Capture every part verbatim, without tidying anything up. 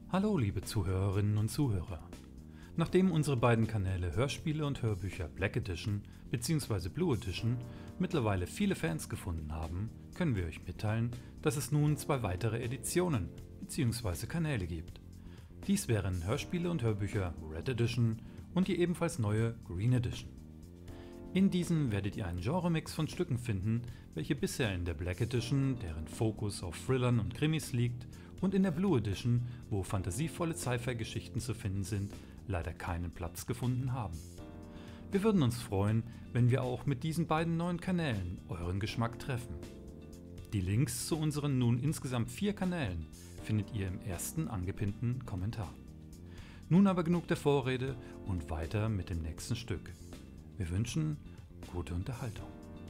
Hallo liebe Zuhörerinnen und Zuhörer. Nachdem unsere beiden Kanäle Hörspiele und Hörbücher Black Edition bzw. Blue Edition mittlerweile viele Fans gefunden haben, können wir euch mitteilen, dass es nun zwei weitere Editionen bzw. Kanäle gibt. Dies wären Hörspiele und Hörbücher Red Edition und die ebenfalls neue Green Edition. In diesen werdet ihr einen Genremix von Stücken finden, welche bisher in der Black Edition, deren Fokus auf Thrillern und Krimis liegt, und in der Blue Edition, wo fantasievolle Sci-Fi-Geschichten zu finden sind, leider keinen Platz gefunden haben. Wir würden uns freuen, wenn wir auch mit diesen beiden neuen Kanälen euren Geschmack treffen. Die Links zu unseren nun insgesamt vier Kanälen findet ihr im ersten angepinnten Kommentar. Nun aber genug der Vorrede und weiter mit dem nächsten Stück. Wir wünschen gute Unterhaltung.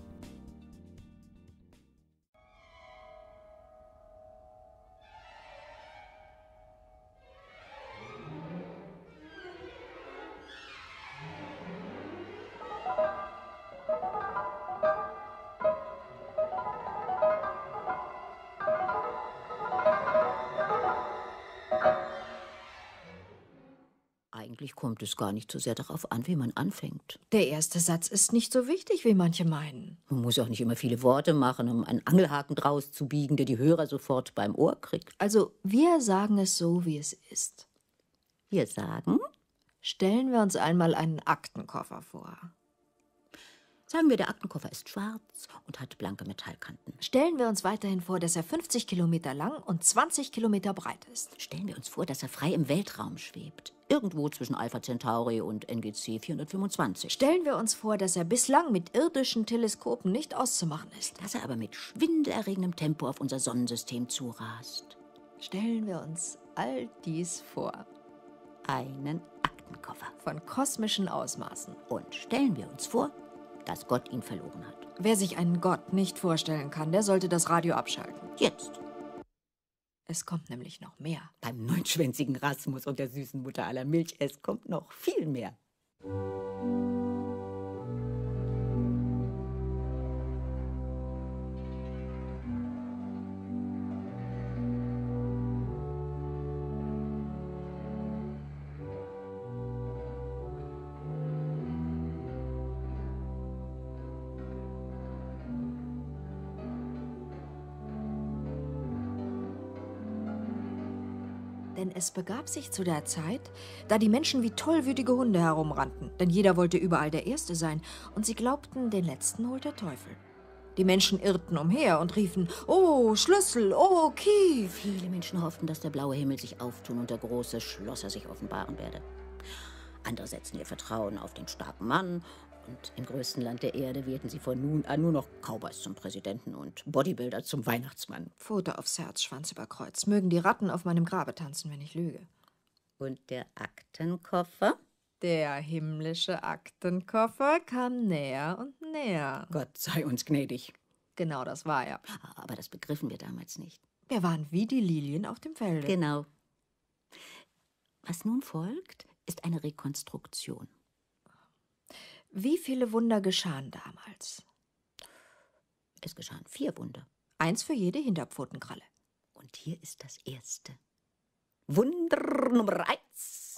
Eigentlich kommt es gar nicht so sehr darauf an, wie man anfängt. Der erste Satz ist nicht so wichtig, wie manche meinen. Man muss auch nicht immer viele Worte machen, um einen Angelhaken draus zu biegen, der die Hörer sofort beim Ohr kriegt. Also, wir sagen es so, wie es ist. Wir sagen? Stellen wir uns einmal einen Aktenkoffer vor. Sagen wir, der Aktenkoffer ist schwarz und hat blanke Metallkanten. Stellen wir uns weiterhin vor, dass er fünfzig Kilometer lang und zwanzig Kilometer breit ist. Stellen wir uns vor, dass er frei im Weltraum schwebt. Irgendwo zwischen Alpha Centauri und N G C vierhundertfünfundzwanzig. Stellen wir uns vor, dass er bislang mit irdischen Teleskopen nicht auszumachen ist. Dass er aber mit schwindelerregendem Tempo auf unser Sonnensystem zurast. Stellen wir uns all dies vor. Einen Aktenkoffer. Von kosmischen Ausmaßen. Und stellen wir uns vor, dass Gott ihn verloren hat. Wer sich einen Gott nicht vorstellen kann, der sollte das Radio abschalten. Jetzt. Es kommt nämlich noch mehr. Beim neunschwänzigen Rasmus und der süßen Mutter aller Milch, es kommt noch viel mehr. Denn es begab sich zu der Zeit, da die Menschen wie tollwütige Hunde herumrannten, denn jeder wollte überall der Erste sein, und sie glaubten, den Letzten holt der Teufel. Die Menschen irrten umher und riefen, oh, Schlüssel, oh, Key. Viele Menschen hofften, dass der blaue Himmel sich auftun und der große Schlosser sich offenbaren werde. Andere setzten ihr Vertrauen auf den starken Mann, und im größten Land der Erde wählten sie von nun an nur noch Cowboys zum Präsidenten und Bodybuilder zum Weihnachtsmann. Pfote aufs Herz, Schwanz über Kreuz. Mögen die Ratten auf meinem Grabe tanzen, wenn ich lüge. Und der Aktenkoffer? Der himmlische Aktenkoffer kam näher und näher. Gott sei uns gnädig. Genau, das war er. Aber das begriffen wir damals nicht. Wir waren wie die Lilien auf dem Felde. Genau. Was nun folgt, ist eine Rekonstruktion. Wie viele Wunder geschahen damals? Es geschahen vier Wunder. Eins für jede Hinterpfotenkralle. Und hier ist das erste. Wunder Nummer eins.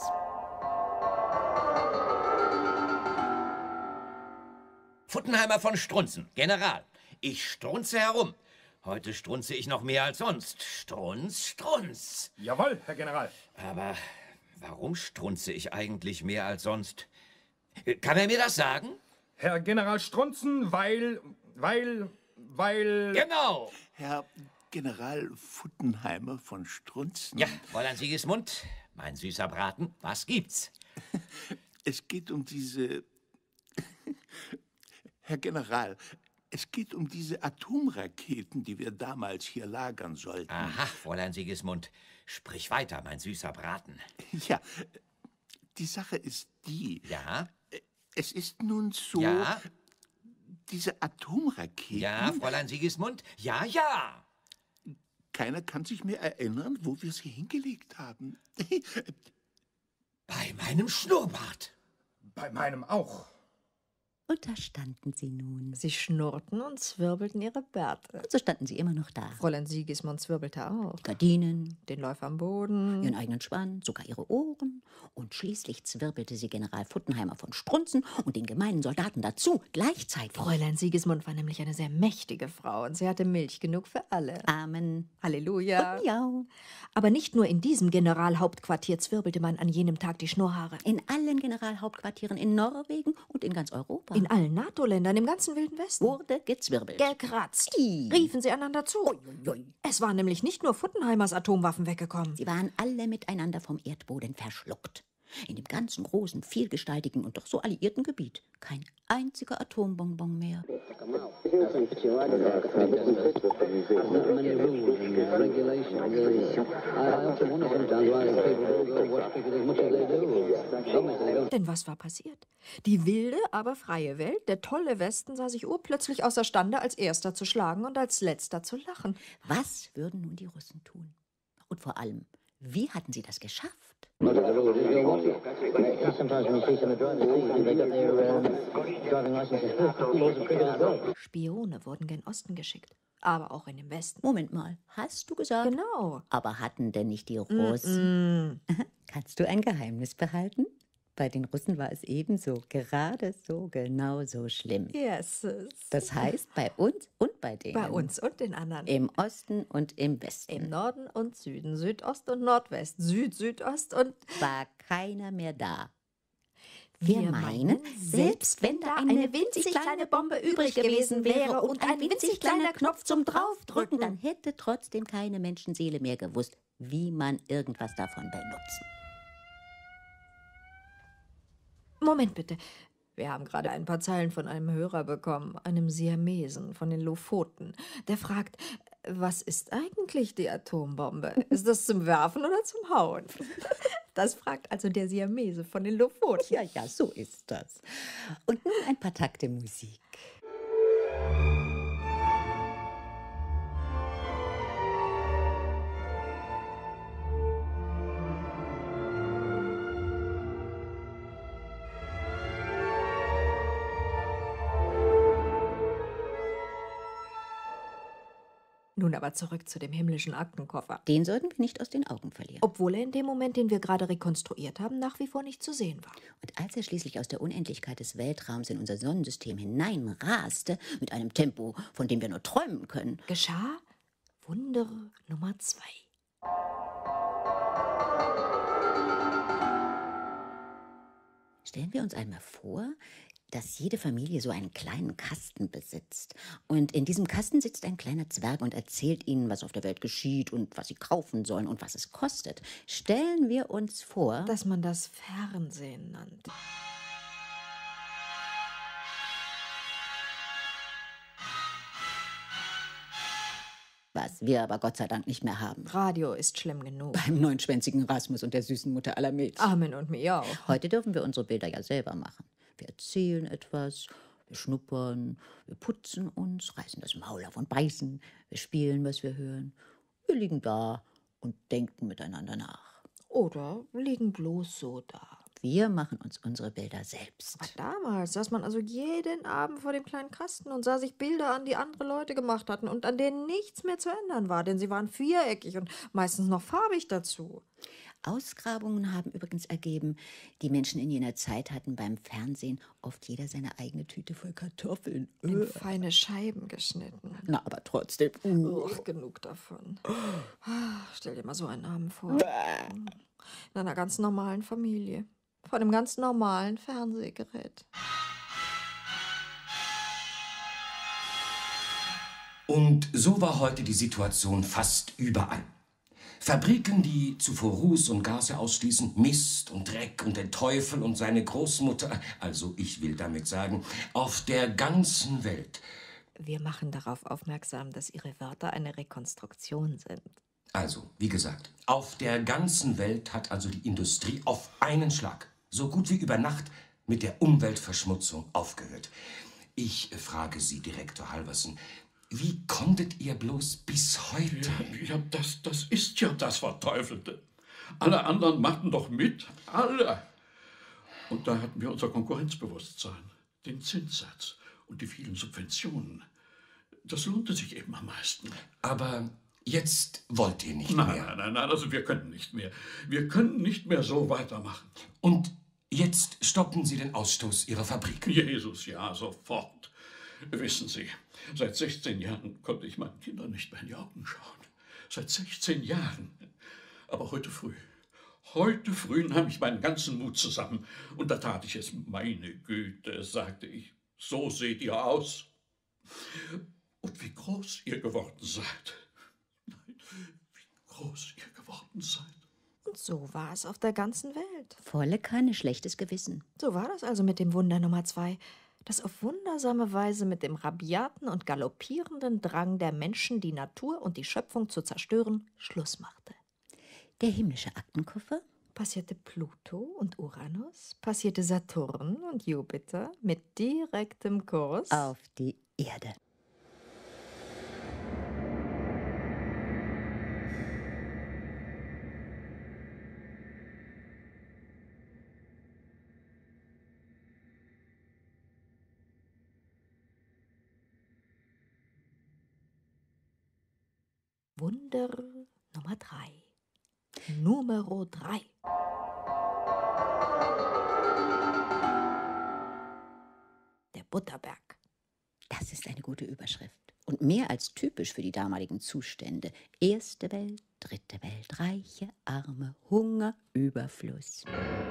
Futtenheimer von Strunzen, General. Ich strunze herum. Heute strunze ich noch mehr als sonst. Strunz, Strunz. Jawohl, Herr General. Aber warum strunze ich eigentlich mehr als sonst? Kann er mir das sagen? Herr General Strunzen, weil, weil, weil... Genau. Herr General Futtenheimer von Strunzen. Ja, Fräulein Sigismund, mein süßer Braten, was gibt's? Es geht um diese... Herr General, es geht um diese Atomraketen, die wir damals hier lagern sollten. Aha, Fräulein Sigismund, sprich weiter, mein süßer Braten. Ja, die Sache ist die... Ja? Es ist nun so... Ja? Diese Atomraketen... Ja, Fräulein Sigismund? Ja, ja! Keiner kann sich mehr erinnern, wo wir sie hingelegt haben. Bei meinem Schnurrbart. Bei meinem auch. Und da standen sie nun. Sie schnurrten und zwirbelten ihre Bärte. Und so standen sie immer noch da. Fräulein Sigismund zwirbelte auch. Die Gardinen, Den Läufer am Boden. ihren eigenen Schwanz, sogar ihre Ohren. Und schließlich zwirbelte sie General Futtenheimer von Strunzen und den gemeinen Soldaten dazu, gleichzeitig. Fräulein Sigismund war nämlich eine sehr mächtige Frau und sie hatte Milch genug für alle. Amen. Halleluja. Und miau. Aber nicht nur in diesem Generalhauptquartier zwirbelte man an jenem Tag die Schnurrhaare. In allen Generalhauptquartieren in Norwegen und in ganz Europa. In allen NATO-Ländern, im ganzen Wilden Westen. wurde gezwirbelt. Gekratzt. Ih. Riefen sie einander zu. Ui, ui. Es waren nämlich nicht nur Futtenheimers Atomwaffen weggekommen. Sie waren alle miteinander vom Erdboden verschluckt. In dem ganzen großen, vielgestaltigen und doch so alliierten Gebiet kein einziger Atombonbon mehr. Denn was war passiert? Die wilde, aber freie Welt, der tolle Westen, sah sich urplötzlich außerstande, als erster zu schlagen und als letzter zu lachen. Was würden nun die Russen tun? Und vor allem, wie hatten sie das geschafft? Spione wurden gen Osten geschickt, aber auch in den Westen. Moment mal, hast du gesagt? Genau. Aber hatten denn nicht die Russen... Mm. Kannst du ein Geheimnis behalten? Bei den Russen war es ebenso, gerade so, genau so schlimm. Yes. Das heißt, bei uns und bei denen. Bei uns und den anderen. Im Osten und im Westen. Im Norden und Süden, Südost und Nordwest, Süd, Südost und... war keiner mehr da. Wir Wir meinen, selbst wenn da eine winzig kleine Bombe übrig gewesen wäre und ein winzig kleiner Knopf zum Draufdrücken, dann hätte trotzdem keine Menschenseele mehr gewusst, wie man irgendwas davon benutzen. Moment bitte. Wir haben gerade ein paar Zeilen von einem Hörer bekommen, einem Siamesen von den Lofoten. Der fragt, was ist eigentlich die Atombombe? Ist das zum Werfen oder zum Hauen? Das fragt also der Siamese von den Lofoten. Ja, ja, so ist das. Und nun ein paar Takte Musik. Nun aber zurück zu dem himmlischen Aktenkoffer. Den sollten wir nicht aus den Augen verlieren. Obwohl er in dem Moment, den wir gerade rekonstruiert haben, nach wie vor nicht zu sehen war. Und als er schließlich aus der Unendlichkeit des Weltraums in unser Sonnensystem hineinraste, mit einem Tempo, von dem wir nur träumen können, Geschah Wunder Nummer zwei. stellen wir uns einmal vor, dass jede Familie so einen kleinen Kasten besitzt. Und in diesem Kasten sitzt ein kleiner Zwerg und erzählt ihnen, was auf der Welt geschieht und was sie kaufen sollen und was es kostet. Stellen wir uns vor, Dass man das Fernsehen nannte. was wir aber Gott sei Dank nicht mehr haben. Radio ist schlimm genug. Beim neunschwänzigen Rasmus und der süßen Mutter aller Mädchen. Amen und mir auch. Heute dürfen wir unsere Bilder ja selber machen. Wir erzählen etwas, wir schnuppern, wir putzen uns, reißen das Maul auf und beißen, wir spielen, was wir hören. Wir liegen da und denken miteinander nach. Oder liegen bloß so da. Wir machen uns unsere Bilder selbst. Aber damals saß man also jeden Abend vor dem kleinen Kasten und sah sich Bilder an, die andere Leute gemacht hatten und an denen nichts mehr zu ändern war, denn sie waren viereckig und meistens noch farbig dazu. Ausgrabungen haben übrigens ergeben, die Menschen in jener Zeit hatten beim Fernsehen oft jeder seine eigene Tüte voll Kartoffeln. In feine Scheiben geschnitten. Na, aber trotzdem. Uch, genug davon. Stell dir mal so einen Abend vor. In einer ganz normalen Familie. Vor einem ganz normalen Fernsehgerät. Und so war heute die Situation fast überall. Fabriken, die zuvor Ruß und Gase ausstießen, Mist und Dreck und den Teufel und seine Großmutter, also ich will damit sagen, auf der ganzen Welt. Wir machen darauf aufmerksam, dass Ihre Wörter eine Rekonstruktion sind. Also, wie gesagt, auf der ganzen Welt hat also die Industrie auf einen Schlag, so gut wie über Nacht, mit der Umweltverschmutzung aufgehört. Ich frage Sie, Direktor Halverson, wie konntet ihr bloß bis heute... Ja, ja das, das ist ja das Verteufelte. Alle anderen machten doch mit, alle. Und da hatten wir unser Konkurrenzbewusstsein. Den Zinssatz und die vielen Subventionen. Das lohnte sich eben am meisten. Aber jetzt wollt ihr nicht nein, mehr. Nein, nein, nein, also wir können nicht mehr. Wir können nicht mehr so weitermachen. Und jetzt stoppen Sie den Ausstoß Ihrer Fabrik? Jesus, ja, sofort. Wissen Sie, seit sechzehn Jahren konnte ich meinen Kindern nicht mehr in die Augen schauen. Seit sechzehn Jahren. Aber heute früh, heute früh nahm ich meinen ganzen Mut zusammen. Und da tat ich es. Meine Güte, sagte ich, so seht ihr aus. Und wie groß ihr geworden seid. Nein, wie groß ihr geworden seid. Und so war es auf der ganzen Welt. Volle Kanne, schlechtes Gewissen. So war das also mit dem Wunder Nummer zwei, das auf wundersame Weise mit dem rabiaten und galoppierenden Drang der Menschen, die Natur und die Schöpfung zu zerstören, Schluss machte. Der himmlische Aktenkoffer? Passierte Pluto und Uranus, passierte Saturn und Jupiter mit direktem Kurs auf die Erde. Wunder Nummer drei. Numero drei. Der Butterberg. Das ist eine gute Überschrift. Und mehr als typisch für die damaligen Zustände. Erste Welt, dritte Welt, Reiche, Arme, Hunger, Überfluss.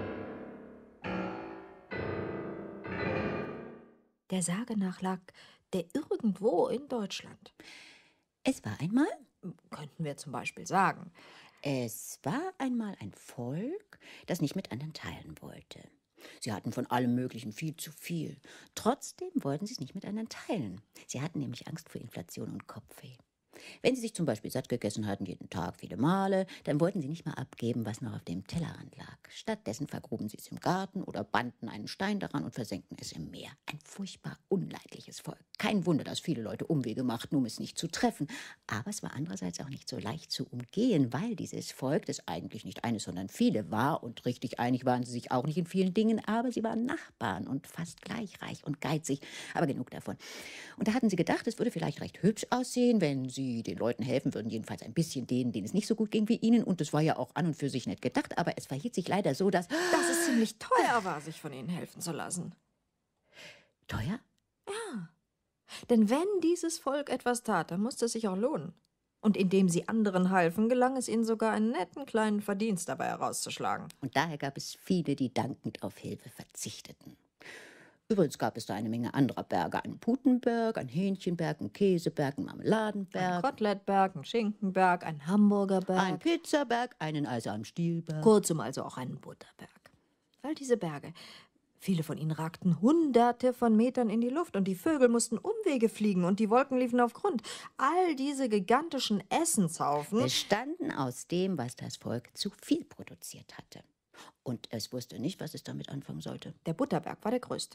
Der Sage nach lag der irgendwo in Deutschland. Es war einmal, könnten wir zum Beispiel sagen, es war einmal ein Volk, das nicht mit anderen teilen wollte. Sie hatten von allem Möglichen viel zu viel. Trotzdem wollten sie es nicht mit anderen teilen. Sie hatten nämlich Angst vor Inflation und Kopfweh. Wenn sie sich zum Beispiel satt gegessen hatten, jeden Tag viele Male, dann wollten sie nicht mal abgeben, was noch auf dem Tellerrand lag. Stattdessen vergruben sie es im Garten oder banden einen Stein daran und versenkten es im Meer. Ein furchtbar unleidliches Volk. Kein Wunder, dass viele Leute Umwege machten, um es nicht zu treffen. Aber es war andererseits auch nicht so leicht zu umgehen, weil dieses Volk, das eigentlich nicht eines, sondern viele war, und richtig einig waren sie sich auch nicht in vielen Dingen, aber sie waren Nachbarn und fast gleich reich und geizig. Aber genug davon. Und da hatten sie gedacht, es würde vielleicht recht hübsch aussehen, wenn sie den Leuten helfen würden, jedenfalls ein bisschen denen, denen es nicht so gut ging wie ihnen. Und das war ja auch an und für sich nett gedacht, aber es verhielt sich leider so, dass... Dass es ziemlich teuer war, sich von ihnen helfen zu lassen. Teuer? Ja. Denn wenn dieses Volk etwas tat, dann musste es sich auch lohnen. Und indem sie anderen halfen, gelang es ihnen sogar, einen netten kleinen Verdienst dabei herauszuschlagen. Und daher gab es viele, die dankend auf Hilfe verzichteten. Übrigens gab es da eine Menge anderer Berge. Einen Putenberg, einen Hähnchenberg, einen Käseberg, einen Marmeladenberg. Ein Kotelettberg, einen Schinkenberg, einen Hamburgerberg. Einen Pizzaberg, einen eisernen Stielberg. Kurzum also auch einen Butterberg. All diese Berge, viele von ihnen ragten hunderte von Metern in die Luft und die Vögel mussten Umwege fliegen und die Wolken liefen auf Grund. All diese gigantischen Essenshaufen bestanden aus dem, was das Volk zu viel produziert hatte. Und es wusste nicht, was es damit anfangen sollte. Der Butterberg war der größte.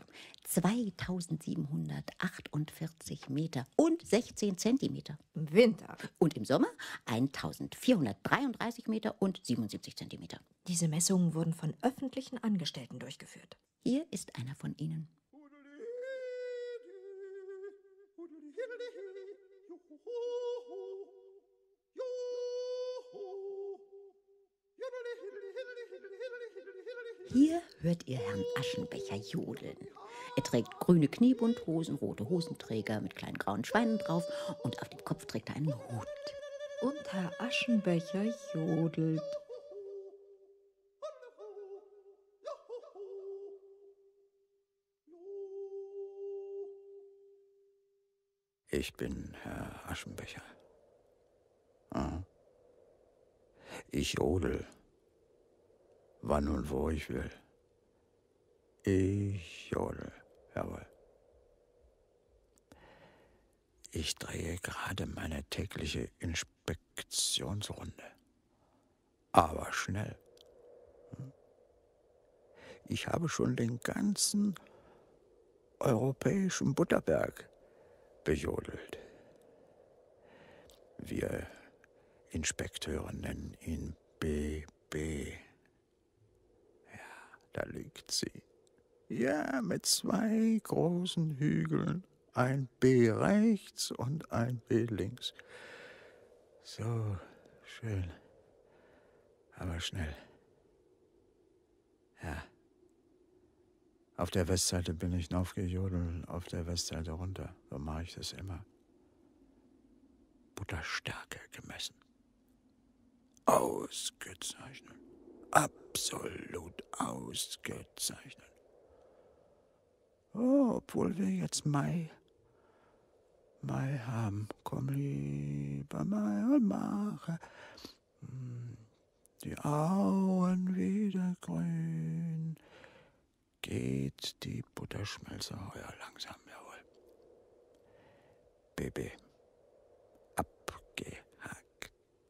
zweitausendsiebenhundertachtundvierzig Meter und sechzehn Zentimeter. Im Winter. Und im Sommer eintausendvierhundertdreiunddreißig Meter und siebenundsiebzig Zentimeter. Diese Messungen wurden von öffentlichen Angestellten durchgeführt. Hier ist einer von ihnen. Hier hört ihr Herrn Aschenbecher jodeln. Er trägt grüne Kniebundhosen, rote Hosenträger mit kleinen grauen Schweinen drauf und auf dem Kopf trägt er einen Hut. Und Herr Aschenbecher jodelt. Ich bin Herr Aschenbecher. Ah. Ich jodel. Wann und wo ich will. Ich jodel, jawohl. Ich drehe gerade meine tägliche Inspektionsrunde. Aber schnell. Ich habe schon den ganzen europäischen Butterberg bejodelt. Wir Inspekteure nennen ihn B B. Da liegt sie. Ja, mit zwei großen Hügeln. Ein B rechts und ein B links. So schön. Aber schnell. Ja. Auf der Westseite bin ich aufgejodelt, auf der Westseite runter. So mache ich das immer. Butterstärke gemessen. Ausgezeichnet. Absolut ausgezeichnet. Oh, obwohl wir jetzt Mai, Mai haben. Komm lieber Mai und mache die Auen wieder grün. Geht die Butterschmelze heuer langsam, jawohl. Baby. Abgehackt.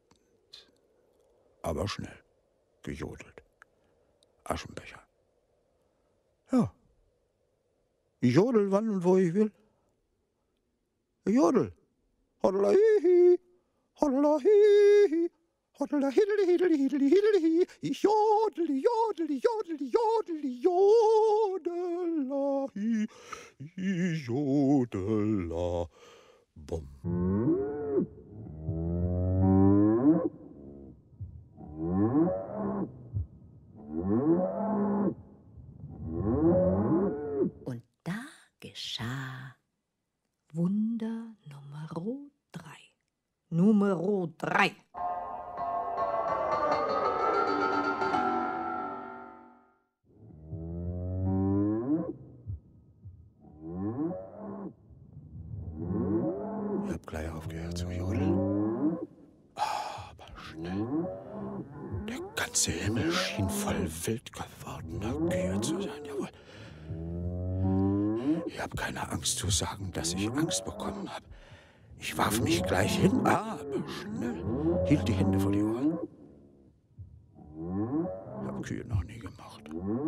Aber schnell. Gejodelt. Aschenbecher. Ja. Ich jodel wann und wo ich will. Ich jodel. Hodelahihi. Hodelahihi. Hodelahihi. Hodelahihi. Ich jodel, ich jodel, ich jodel, ich jodel, ich jodelahi. Ich jodela. Bum. Und da geschah Wunder Numero drei. Numero drei. Ich hab gleich aufgehört zu jodeln. Aber schnell. Der ganze Himmel schien voll wild gewordener Kühe zu sein, jawohl. Ich hab keine Angst zu sagen, dass ich Angst bekommen habe. Ich warf mich gleich hin, aber schnell. Hielt die Hände vor die Ohren. Ich hab Kühe noch nie gemacht.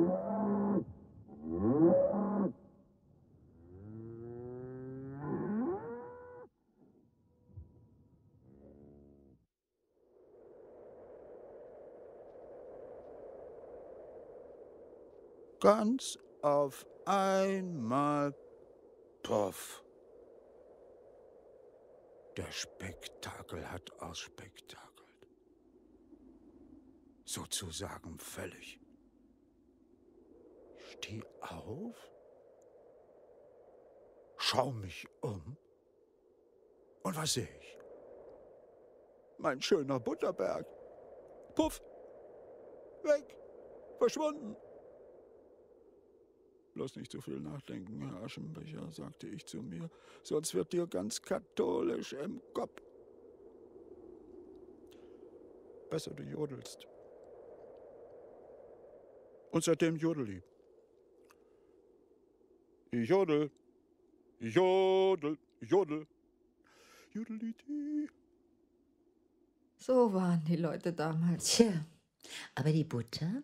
Ganz auf einmal, puff. Der Spektakel hat ausspektakelt. Sozusagen völlig. Ich steh auf, schau mich um und was sehe ich? Mein schöner Butterberg. Puff, weg, verschwunden. Bloß nicht zu viel nachdenken, Herr Aschenbecher, sagte ich zu mir, sonst wird dir ganz katholisch im Kopf. Besser du jodelst. Und seitdem jodel ich. Ich jodel, ich jodel, ich jodel, jodeliti. So waren die Leute damals. Tja, aber die Butter?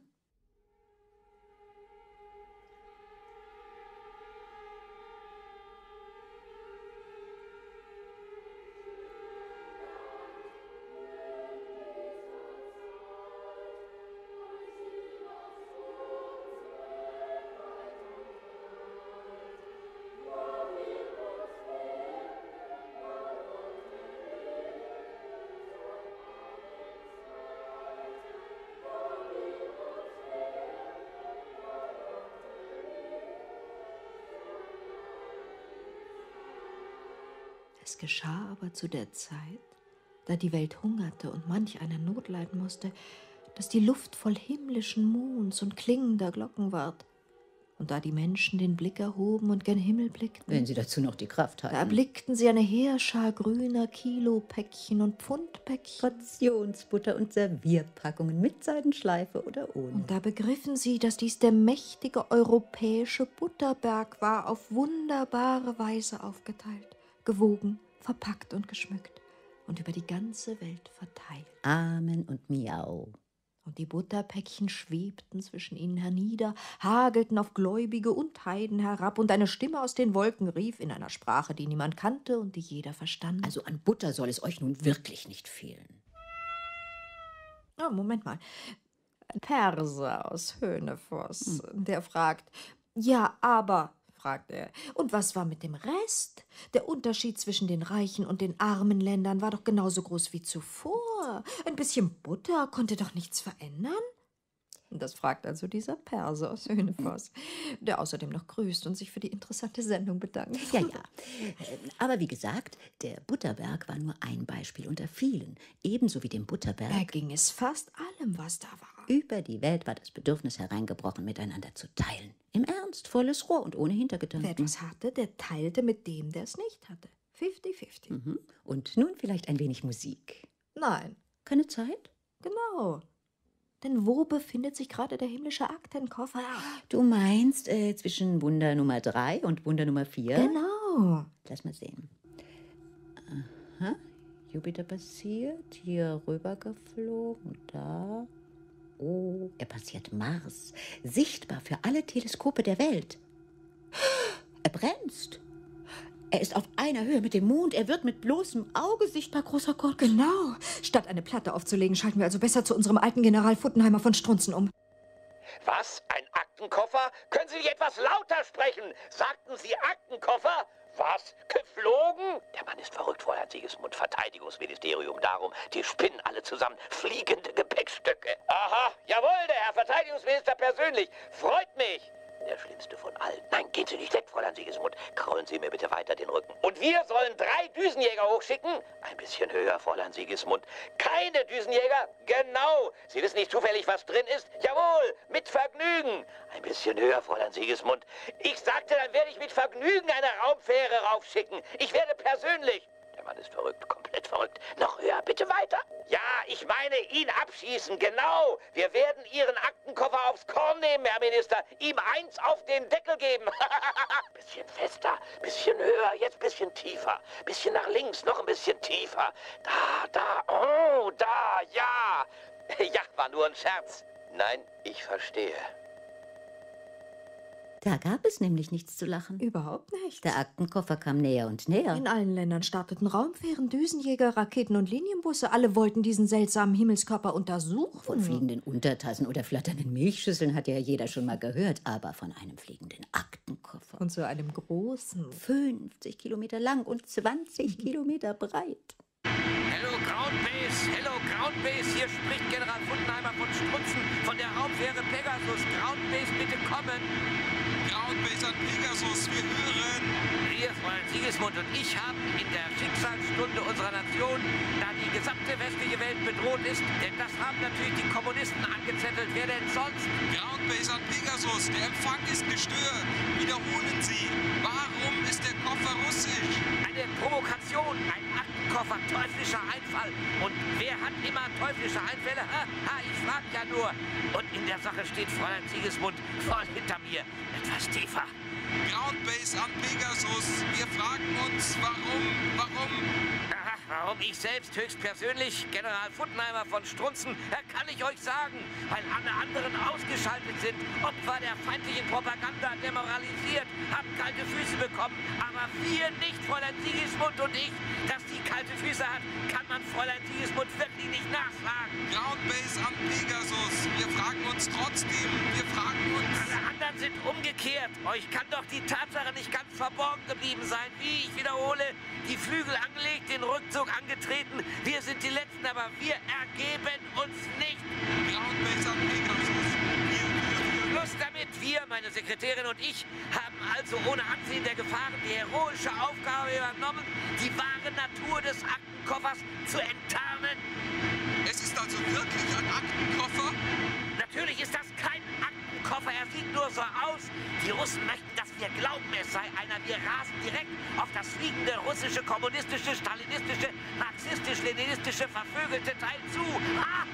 Es geschah aber zu der Zeit, da die Welt hungerte und manch einer Not leiden musste, dass die Luft voll himmlischen Mohns und klingender Glocken ward. Und da die Menschen den Blick erhoben und gen Himmel blickten, Wenn sie dazu noch die Kraft hatten. da erblickten sie eine Heerschar grüner Kilopäckchen und Pfundpäckchen. Rationsbutter und Servierpackungen mit Seidenschleife oder ohne. Und da begriffen sie, dass dies der mächtige europäische Butterberg war, auf wunderbare Weise aufgeteilt, gewogen, verpackt und geschmückt und über die ganze Welt verteilt. Amen und Miau. Und die Butterpäckchen schwebten zwischen ihnen hernieder, hagelten auf Gläubige und Heiden herab, und eine Stimme aus den Wolken rief in einer Sprache, die niemand kannte und die jeder verstand. Also an Butter soll es euch nun wirklich nicht fehlen. Oh, Moment mal. Ein Perser aus Hönefoss, hm. der fragt, Ja, aber, fragte er, und was war mit dem Rest? Der Unterschied zwischen den reichen und den armen Ländern war doch genauso groß wie zuvor. Ein bisschen Butter konnte doch nichts verändern? Das fragt also dieser Perser aus Hönefoss, der außerdem noch grüßt und sich für die interessante Sendung bedankt. Ja, ja. Aber wie gesagt, der Butterberg war nur ein Beispiel unter vielen. Ebenso wie dem Butterberg. Da ging es fast allem, was da war. Über die Welt war das Bedürfnis hereingebrochen, miteinander zu teilen. Im Ernst, volles Rohr und ohne Hintergedanken. Wer etwas hatte, der teilte mit dem, der es nicht hatte. fifty fifty. Mhm. Und nun vielleicht ein wenig Musik. Nein. Keine Zeit? Genau. Denn wo befindet sich gerade der himmlische Aktenkoffer? Du meinst äh, zwischen Wunder Nummer drei und Wunder Nummer vier? Genau. Lass mal sehen. Aha. Jupiter passiert, hier rübergeflogen, da. Oh, er passiert Mars. Sichtbar für alle Teleskope der Welt. Er bremst. Er ist auf einer Höhe mit dem Mond. Er wird mit bloßem Auge sichtbar, großer Gott. Genau. Statt eine Platte aufzulegen, schalten wir also besser zu unserem alten General Futtenheimer von Strunzen um. Was? Ein Aktenkoffer? Können Sie nicht etwas lauter sprechen? Sagten Sie Aktenkoffer? Was? Geflogen? Der Mann ist verrückt, Fräulein Sigismund. Verteidigungsministerium darum. Die spinnen alle zusammen. Fliegende Gepäckstücke. Aha, jawohl, der Herr Verteidigungsminister persönlich. Freut mich. Der schlimmste von allen. Nein, gehen Sie nicht weg, Fräulein Sigismund. Kraulen Sie mir bitte weiter den Rücken. Und wir sollen drei Düsenjäger hochschicken? Ein bisschen höher, Fräulein Sigismund. Keine Düsenjäger? Genau. Sie wissen nicht zufällig, was drin ist? Jawohl, mit Vergnügen. Ein bisschen höher, Fräulein Sigismund. Ich sagte, dann werde ich mit Vergnügen eine Raumfähre raufschicken. Ich werde persönlich... Der Mann ist verrückt, komplett verrückt. Noch höher, bitte weiter. Ja, ich meine, ihn abschießen, genau. Wir werden Ihren Aktenkoffer aufs Korn nehmen, Herr Minister. Ihm eins auf den Deckel geben. Bisschen fester, bisschen höher, jetzt bisschen tiefer. Bisschen nach links, noch ein bisschen tiefer. Da, da, oh, da, ja. Ja, war nur ein Scherz. Nein, ich verstehe. Da gab es nämlich nichts zu lachen. Überhaupt nichts. Der Aktenkoffer kam näher und näher. In allen Ländern starteten Raumfähren, Düsenjäger, Raketen und Linienbusse. Alle wollten diesen seltsamen Himmelskörper untersuchen. Von fliegenden Untertassen oder flatternden Milchschüsseln hat ja jeder schon mal gehört. Aber von einem fliegenden Aktenkoffer. Und so einem großen. fünfzig Kilometer lang und zwanzig Kilometer breit. Hello Ground Base, hello Ground Base, hier spricht General Futtenheimer von Strunzen von der Raumfähre Pegasus. Ground Base, bitte kommen. Ground Base an Pegasus, wir hören. Wir, Fräulein Sigismund und ich haben in der Schicksalsstunde unserer Nation, da die gesamte westliche Welt bedroht ist, denn das haben natürlich die Kommunisten angezettelt, wer denn sonst? Ground Base an Pegasus, der Empfang ist gestört. Wiederholen Sie, warum ist der Koffer russisch? Eine Provokation, ein Aktenkoffer, teuflischer Einfall. Und wer hat immer teuflische Einfälle? Ha, ha, ich frag ja nur. Und in der Sache steht Fräulein Sigismund voll hinter mir. Etwas tiefer. Ground Base an Pegasus. Wir fragen uns, warum, warum... Aha, warum ich selbst höchstpersönlich, General Futtenheimer von Strunzen, kann ich euch sagen, weil alle anderen ausgeschaltet sind, Opfer der feindlichen Propaganda, demoralisiert, haben kalte Füße bekommen, aber wir nicht, Fräulein Sigismund und ich. Dass die kalte Füße hat, kann man Fräulein Sigismund wirklich nicht nachfragen. Ground Base an Pegasus. Wir fragen uns trotzdem, wir fragen uns... Alle anderen sind umgekehrt. Euch kann doch die Tatsache nicht ganz verborgen geblieben sein. Wie, ich wiederhole, die Flügel angelegt, den Rückzug angetreten. Wir sind die Letzten, aber wir ergeben uns nicht. Ground Base an Pegasus. Wir, wir, wir. Schluss damit. Wir, meine Sekretärin und ich, haben also ohne Ansehen der Gefahren die heroische Aufgabe übernommen, die wahre Natur des Aktenkoffers zu enttarnen. Es ist also wirklich ein Aktenkoffer? Natürlich ist das kein Aktenkoffer, er sieht nur so aus. Die Russen möchten, dass wir glauben, es sei einer. Wir rasen direkt auf das fliegende russische, kommunistische, stalinistische, marxistisch-leninistische, vervögelte Teil zu. Ah!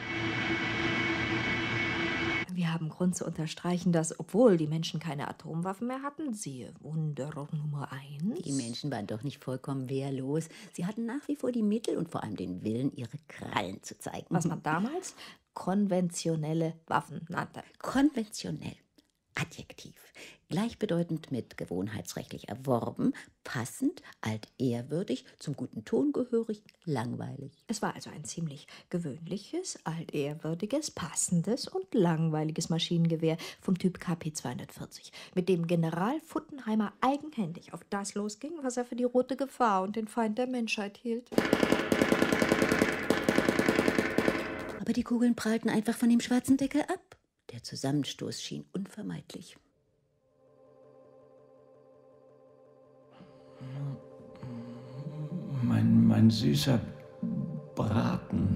Wir haben Grund zu unterstreichen, dass, obwohl die Menschen keine Atomwaffen mehr hatten, siehe Wunder Nummer eins. Die Menschen waren doch nicht vollkommen wehrlos. Sie hatten nach wie vor die Mittel und vor allem den Willen, ihre Krallen zu zeigen. Was man damals konventionelle Waffen nannte. Konventionell. Adjektiv. Gleichbedeutend mit gewohnheitsrechtlich erworben, passend, altehrwürdig, zum guten Ton gehörig, langweilig. Es war also ein ziemlich gewöhnliches, altehrwürdiges, passendes und langweiliges Maschinengewehr vom Typ K P zweihundertvierzig, mit dem General Futtenheimer eigenhändig auf das losging, was er für die rote Gefahr und den Feind der Menschheit hielt. Aber die Kugeln prallten einfach von dem schwarzen Deckel ab. Der Zusammenstoß schien unvermeidlich. Mein, mein süßer Braten.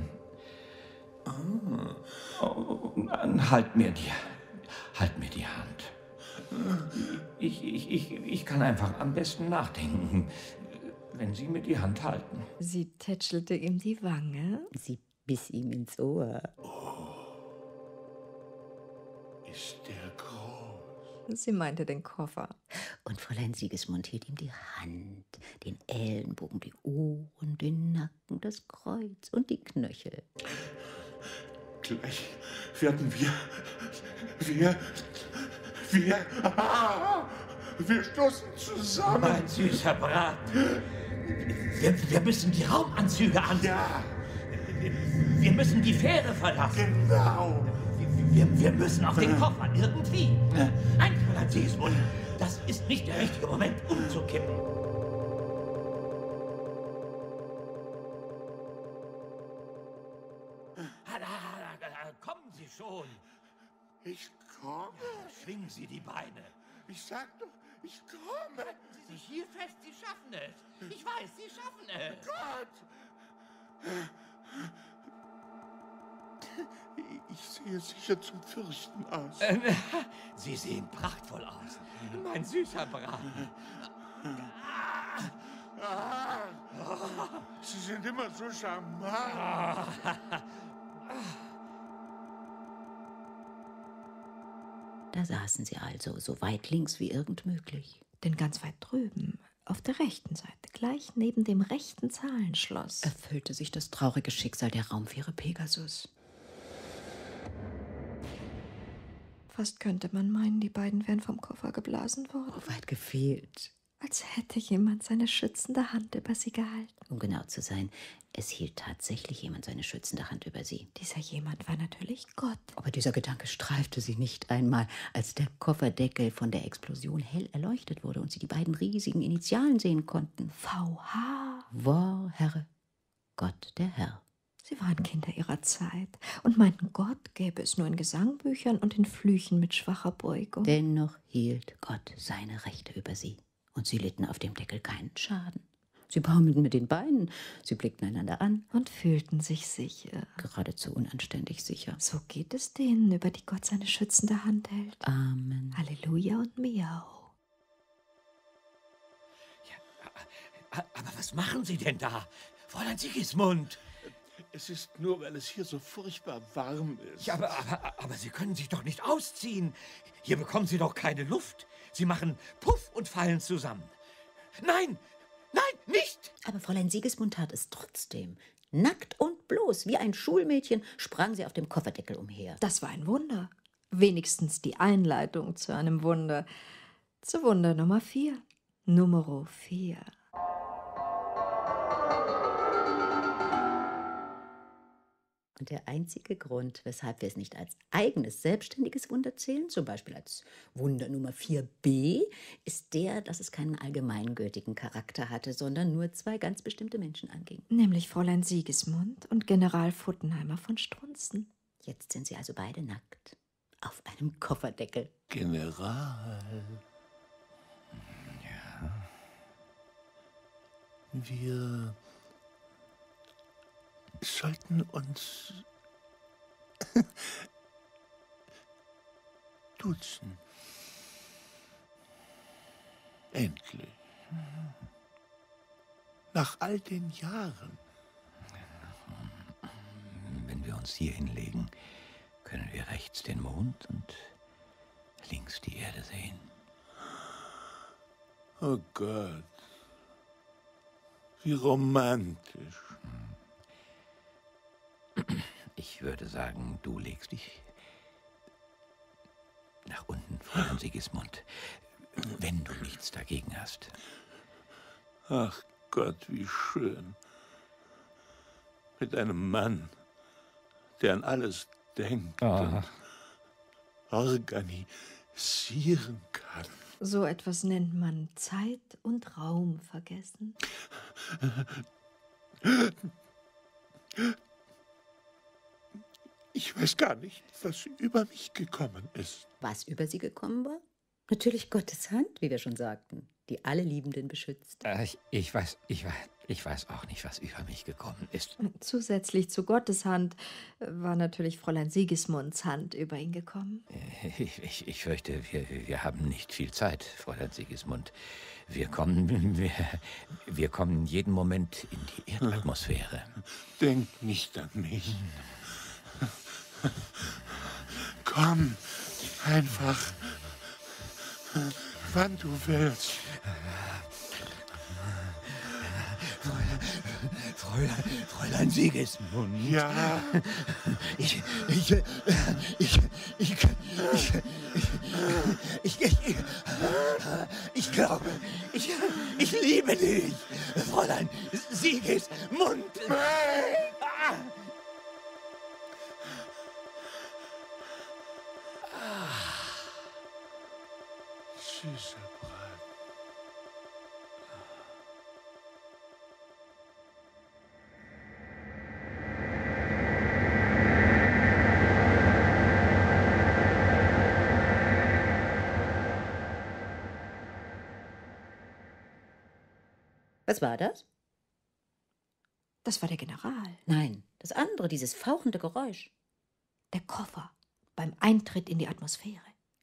Oh, halt mir die, halt mir die Hand. Ich, ich, ich, ich kann einfach am besten nachdenken, wenn Sie mir die Hand halten. Sie tätschelte ihm die Wange. Sie biss ihm ins Ohr. Ist der groß? Sie meinte den Koffer. Und Fräulein Sigismund hielt ihm die Hand, den Ellenbogen, die Ohren, den Nacken, das Kreuz und die Knöchel. Gleich werden wir, wir, wir, ah, wir stoßen zusammen. Mein süßer Braten. Wir, wir müssen die Raumanzüge anziehen. Ja. Wir müssen die Fähre verlassen. Genau. Wir, wir müssen auf den Koffer irgendwie. Nein, Fräulein Sigismund, das ist nicht der richtige Moment, umzukippen. Kommen Sie schon. Ich komme. Schwingen Sie die Beine. Ich sag doch, ich komme. Halten Sie sich hier fest, Sie schaffen es. Ich weiß, Sie schaffen es. Gott. Ich sehe sicher zum Fürchten aus. Sie sehen prachtvoll aus, mein süßer Braten. Ah, Sie sind immer so charmant. Da saßen sie also, so weit links wie irgend möglich. Denn ganz weit drüben, auf der rechten Seite, gleich neben dem rechten Zahlenschloss, erfüllte sich das traurige Schicksal der Raumfähre Pegasus. Fast könnte man meinen, die beiden wären vom Koffer geblasen worden. Oh, weit gefehlt. Als hätte jemand seine schützende Hand über sie gehalten. Um genau zu sein, es hielt tatsächlich jemand seine schützende Hand über sie. Dieser jemand war natürlich Gott. Aber dieser Gedanke streifte sie nicht einmal, als der Kofferdeckel von der Explosion hell erleuchtet wurde und sie die beiden riesigen Initialen sehen konnten. V H. War Herre, Gott der Herr. Sie waren Kinder ihrer Zeit und meinten, Gott gäbe es nur in Gesangbüchern und in Flüchen mit schwacher Beugung. Dennoch hielt Gott seine Rechte über sie. Und sie litten auf dem Deckel keinen Schaden. Sie baumelten mit den Beinen, sie blickten einander an. Und fühlten sich sicher. Geradezu unanständig sicher. So geht es denen, über die Gott seine schützende Hand hält. Amen. Halleluja und Miau. Ja, aber was machen Sie denn da, Fräulein Sigismund? Es ist nur, weil es hier so furchtbar warm ist. Ja, aber, aber, aber Sie können sich doch nicht ausziehen. Hier bekommen Sie doch keine Luft. Sie machen Puff und fallen zusammen. Nein, nein, nicht! Aber Fräulein Sigismund tat es trotzdem. Nackt und bloß, wie ein Schulmädchen, sprang sie auf dem Kofferdeckel umher. Das war ein Wunder. Wenigstens die Einleitung zu einem Wunder. Zu Wunder Nummer vier. Numero vier. Und der einzige Grund, weshalb wir es nicht als eigenes, selbstständiges Wunder zählen, zum Beispiel als Wunder Nummer vier b, ist der, dass es keinen allgemeingültigen Charakter hatte, sondern nur zwei ganz bestimmte Menschen anging. Nämlich Fräulein Sigismund und General Futtenheimer von Strunzen. Jetzt sind sie also beide nackt. Auf einem Kofferdeckel. General. Ja. Wir sollten uns duzen. Endlich. Nach all den Jahren. Wenn wir uns hier hinlegen, können wir rechts den Mond und links die Erde sehen. Oh Gott. Wie romantisch. Ich würde sagen, du legst dich nach unten, Fräulein Sigismund, wenn du nichts dagegen hast. Ach Gott, wie schön. Mit einem Mann, der an alles denkt Oh. und organisieren kann. So etwas nennt man Zeit und Raum vergessen. Ich weiß gar nicht, was über mich gekommen ist. Was über sie gekommen war? Natürlich Gottes Hand, wie wir schon sagten, die alle Liebenden beschützt. Äh, ich, ich, weiß, ich, weiß, ich weiß auch nicht, was über mich gekommen ist. Zusätzlich zu Gottes Hand war natürlich Fräulein Sigismunds Hand über ihn gekommen. Ich, ich, ich fürchte, wir, wir haben nicht viel Zeit, Fräulein Sigismund. Wir kommen, wir, wir kommen jeden Moment in die Erdatmosphäre. Denk nicht an mich. Komm, einfach, wann du willst. Fräulein, Fräulein Sigismund. Ja. Ich, ich, ich, ich, ich, ich, ich, ich glaube, ich, ich liebe dich, Fräulein Sigismund. Ah. Süßer Brand. Was war das? Das war der General. Nein, das andere, dieses fauchende Geräusch. Der Koffer beim Eintritt in die Atmosphäre.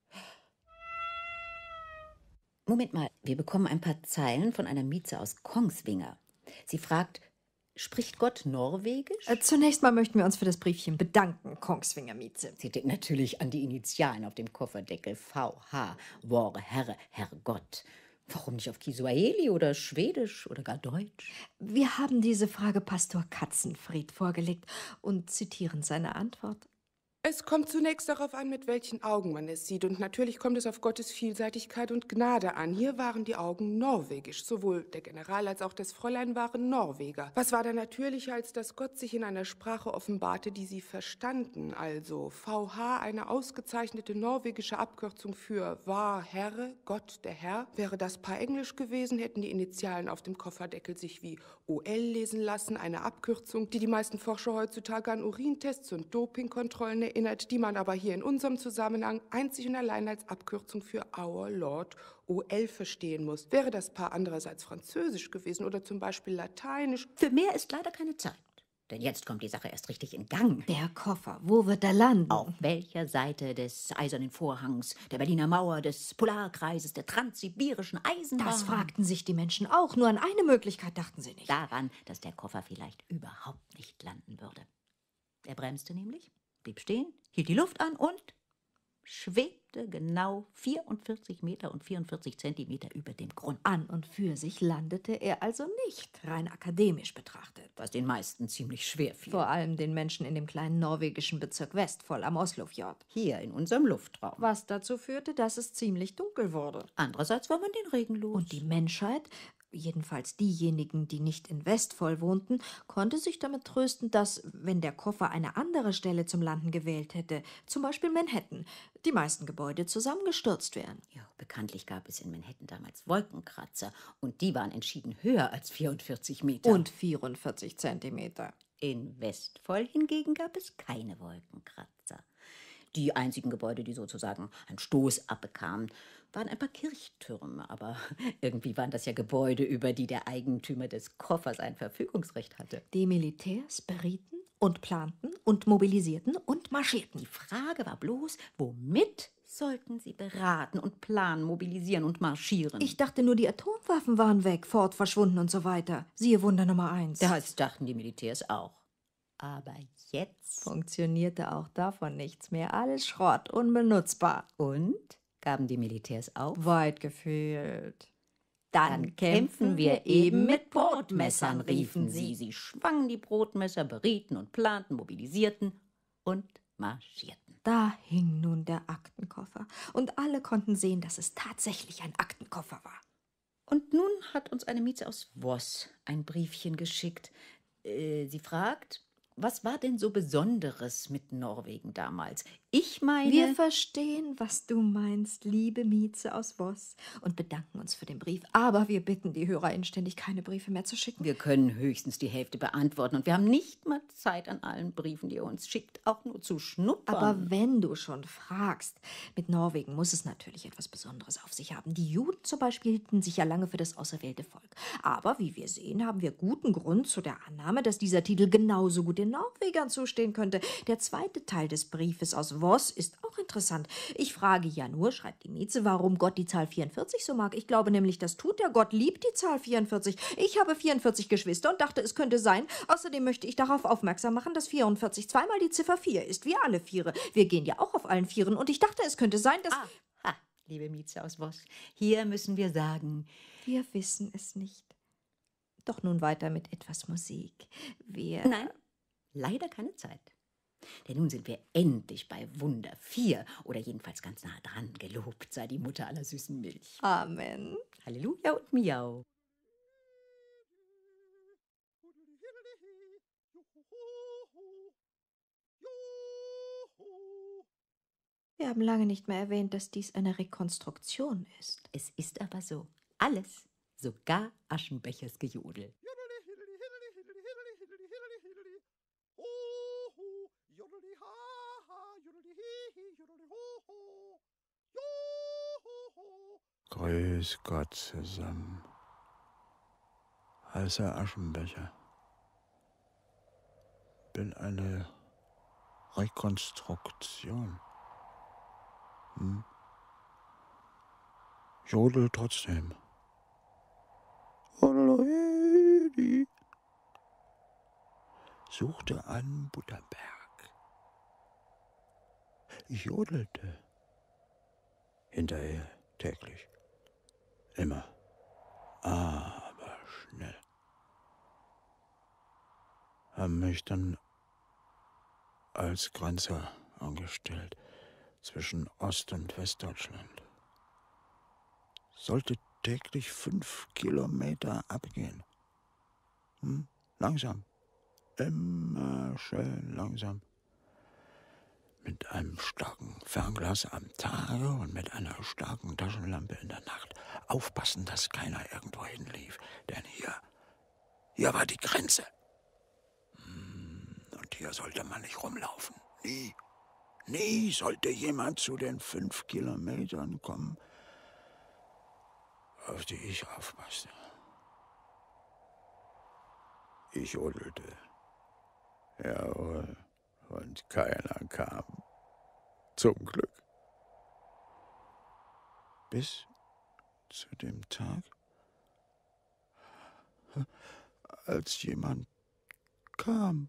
Moment mal, wir bekommen ein paar Zeilen von einer Mieze aus Kongsvinger. Sie fragt, spricht Gott Norwegisch? Äh, zunächst mal möchten wir uns für das Briefchen bedanken, Kongsvinger Mieze. Sie denkt natürlich an die Initialen auf dem Kofferdeckel. V H, Vore Herre, Herrgott. Warum nicht auf Kiswahili oder Schwedisch oder gar Deutsch? Wir haben diese Frage Pastor Katzenfried vorgelegt und zitieren seine Antwort. Es kommt zunächst darauf an, mit welchen Augen man es sieht. Und natürlich kommt es auf Gottes Vielseitigkeit und Gnade an. Hier waren die Augen norwegisch. Sowohl der General als auch das Fräulein waren Norweger. Was war da natürlicher, als dass Gott sich in einer Sprache offenbarte, die sie verstanden? Also V H, eine ausgezeichnete norwegische Abkürzung für War Herre, Gott der Herr. Wäre das Paar Englisch gewesen, hätten die Initialen auf dem Kofferdeckel sich wie O L lesen lassen. Eine Abkürzung, die die meisten Forscher heutzutage an Urintests und Dopingkontrollen erinnert, die man aber hier in unserem Zusammenhang einzig und allein als Abkürzung für Our Lord, O L, verstehen muss. Wäre das Paar andererseits Französisch gewesen oder zum Beispiel Lateinisch? Für mehr ist leider keine Zeit. Denn jetzt kommt die Sache erst richtig in Gang. Der Koffer, wo wird er landen? Auf welcher Seite des Eisernen Vorhangs, der Berliner Mauer, des Polarkreises, der transsibirischen Eisenbahn? Das fragten sich die Menschen auch. Nur an eine Möglichkeit dachten sie nicht. Daran, dass der Koffer vielleicht überhaupt nicht landen würde. Er bremste nämlich, blieb stehen, hielt die Luft an und schwebte genau vierundvierzig Meter und vierundvierzig Zentimeter über dem Grund. An und für sich landete er also nicht, rein akademisch betrachtet. Was den meisten ziemlich schwer fiel. Vor allem den Menschen in dem kleinen norwegischen Bezirk Vestfold am Oslofjord. Hier in unserem Luftraum. Was dazu führte, dass es ziemlich dunkel wurde. Andererseits war man den Regen los. Und die Menschheit, jedenfalls diejenigen, die nicht in Vestfold wohnten, konnte sich damit trösten, dass, wenn der Koffer eine andere Stelle zum Landen gewählt hätte, zum Beispiel Manhattan, die meisten Gebäude zusammengestürzt wären. Ja, bekanntlich gab es in Manhattan damals Wolkenkratzer und die waren entschieden höher als vierundvierzig Meter. Und vierundvierzig Zentimeter. In Vestfold hingegen gab es keine Wolkenkratzer. Die einzigen Gebäude, die sozusagen einen Stoß abbekamen, waren ein paar Kirchtürme. Aber irgendwie waren das ja Gebäude, über die der Eigentümer des Koffers ein Verfügungsrecht hatte. Die Militärs berieten und planten und mobilisierten und marschierten. Die Frage war bloß, womit sollten sie beraten und planen, mobilisieren und marschieren? Ich dachte nur, die Atomwaffen waren weg, fort, verschwunden und so weiter. Siehe Wunder Nummer eins. Das dachten die Militärs auch. Aber jetzt funktionierte auch davon nichts mehr. Alles Schrott, unbenutzbar. Und? Gaben die Militärs auf? Weit gefehlt. Dann, Dann kämpfen wir eben mit Brotmessern, riefen sie. Sie schwangen die Brotmesser, berieten und planten, mobilisierten und marschierten. Da hing nun der Aktenkoffer, und alle konnten sehen, dass es tatsächlich ein Aktenkoffer war. Und nun hat uns eine Mieze aus Voss ein Briefchen geschickt. Äh, sie fragt, was war denn so Besonderes mit Norwegen damals? Ich meine... Wir verstehen, was du meinst, liebe Mieze aus Voss, und bedanken uns für den Brief. Aber wir bitten die Hörer inständig, keine Briefe mehr zu schicken. Wir können höchstens die Hälfte beantworten und wir haben nicht mal Zeit, an allen Briefen, die ihr uns schickt, auch nur zu schnuppern. Aber wenn du schon fragst, mit Norwegen muss es natürlich etwas Besonderes auf sich haben. Die Juden zum Beispiel hielten sich ja lange für das auserwählte Volk. Aber wie wir sehen, haben wir guten Grund zu der Annahme, dass dieser Titel genauso gut den Norwegern zustehen könnte. Der zweite Teil des Briefes aus Voss ist auch interessant. Ich frage ja nur, schreibt die Mieze, warum Gott die Zahl vierundvierzig so mag. Ich glaube nämlich, das tut er. Gott liebt die Zahl vierundvierzig. Ich habe vierundvierzig Geschwister und dachte, es könnte sein. Außerdem möchte ich darauf aufmerksam machen, dass vierundvierzig zweimal die Ziffer vier ist, wie alle Viere. Wir gehen ja auch auf allen Vieren und ich dachte, es könnte sein, dass... Ah, ha, liebe Mieze aus Voss, hier müssen wir sagen... Wir wissen es nicht. Doch nun weiter mit etwas Musik. Wir... Nein, leider keine Zeit. Denn nun sind wir endlich bei Wunder vier, oder jedenfalls ganz nah dran. Gelobt sei die Mutter aller süßen Milch. Amen. Halleluja und Miau. Wir haben lange nicht mehr erwähnt, dass dies eine Rekonstruktion ist. Es ist aber so. Alles, sogar Aschenbechers Gejodel. Grüß Gott zusammen. Heißer Aschenbecher. Bin eine Rekonstruktion. Hm? Jodel trotzdem. Suchte an Butterberg. Ich jodelte. Hinterher täglich. Immer. Aber schnell. Haben mich dann als Grenzer angestellt zwischen Ost- und Westdeutschland. Sollte täglich fünf Kilometer abgehen. Hm? Langsam. Immer schön langsam. Mit einem starken Fernglas am Tage und mit einer starken Taschenlampe in der Nacht. Aufpassen, dass keiner irgendwo hinlief. Denn hier, hier war die Grenze. Und hier sollte man nicht rumlaufen. Nie. Nie sollte jemand zu den fünf Kilometern kommen, auf die ich aufpasste. Ich jodelte. Jawohl. Und keiner kam. Zum Glück. Bis zu dem Tag, als jemand kam.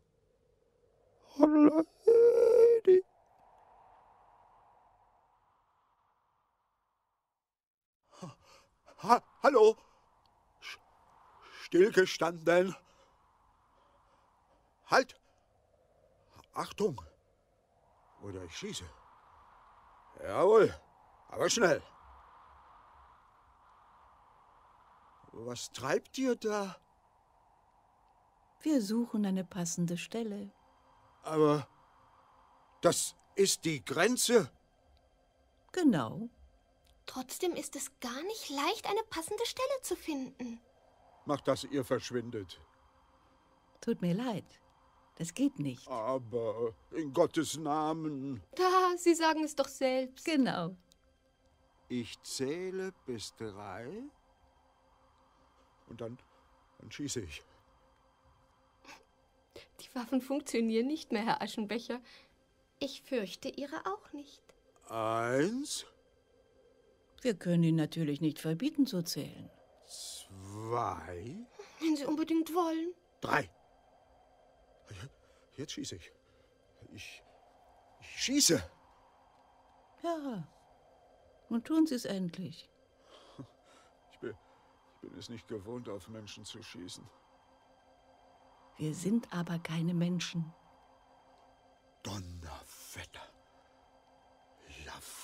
Ha, hallo. Stillgestanden. Halt. Achtung. Oder ich schieße. Jawohl. Aber schnell. Was treibt ihr da? Wir suchen eine passende Stelle. Aber das ist die Grenze. Genau. Trotzdem ist es gar nicht leicht, eine passende Stelle zu finden. Macht, dass ihr verschwindet. Tut mir leid. Das geht nicht. Aber in Gottes Namen. Da, Sie sagen es doch selbst. Genau. Ich zähle bis drei. Und dann, dann schieße ich. Die Waffen funktionieren nicht mehr, Herr Aschenbecher. Ich fürchte Ihre auch nicht. Eins. Wir können Ihnen natürlich nicht verbieten zu zählen. Zwei. Wenn Sie unbedingt wollen. Drei. Jetzt schieße ich. Ich, ich schieße. Ja. Und tun Sie es endlich. Ich bin, ich bin es nicht gewohnt, auf Menschen zu schießen. Wir sind aber keine Menschen. Donnerwetter.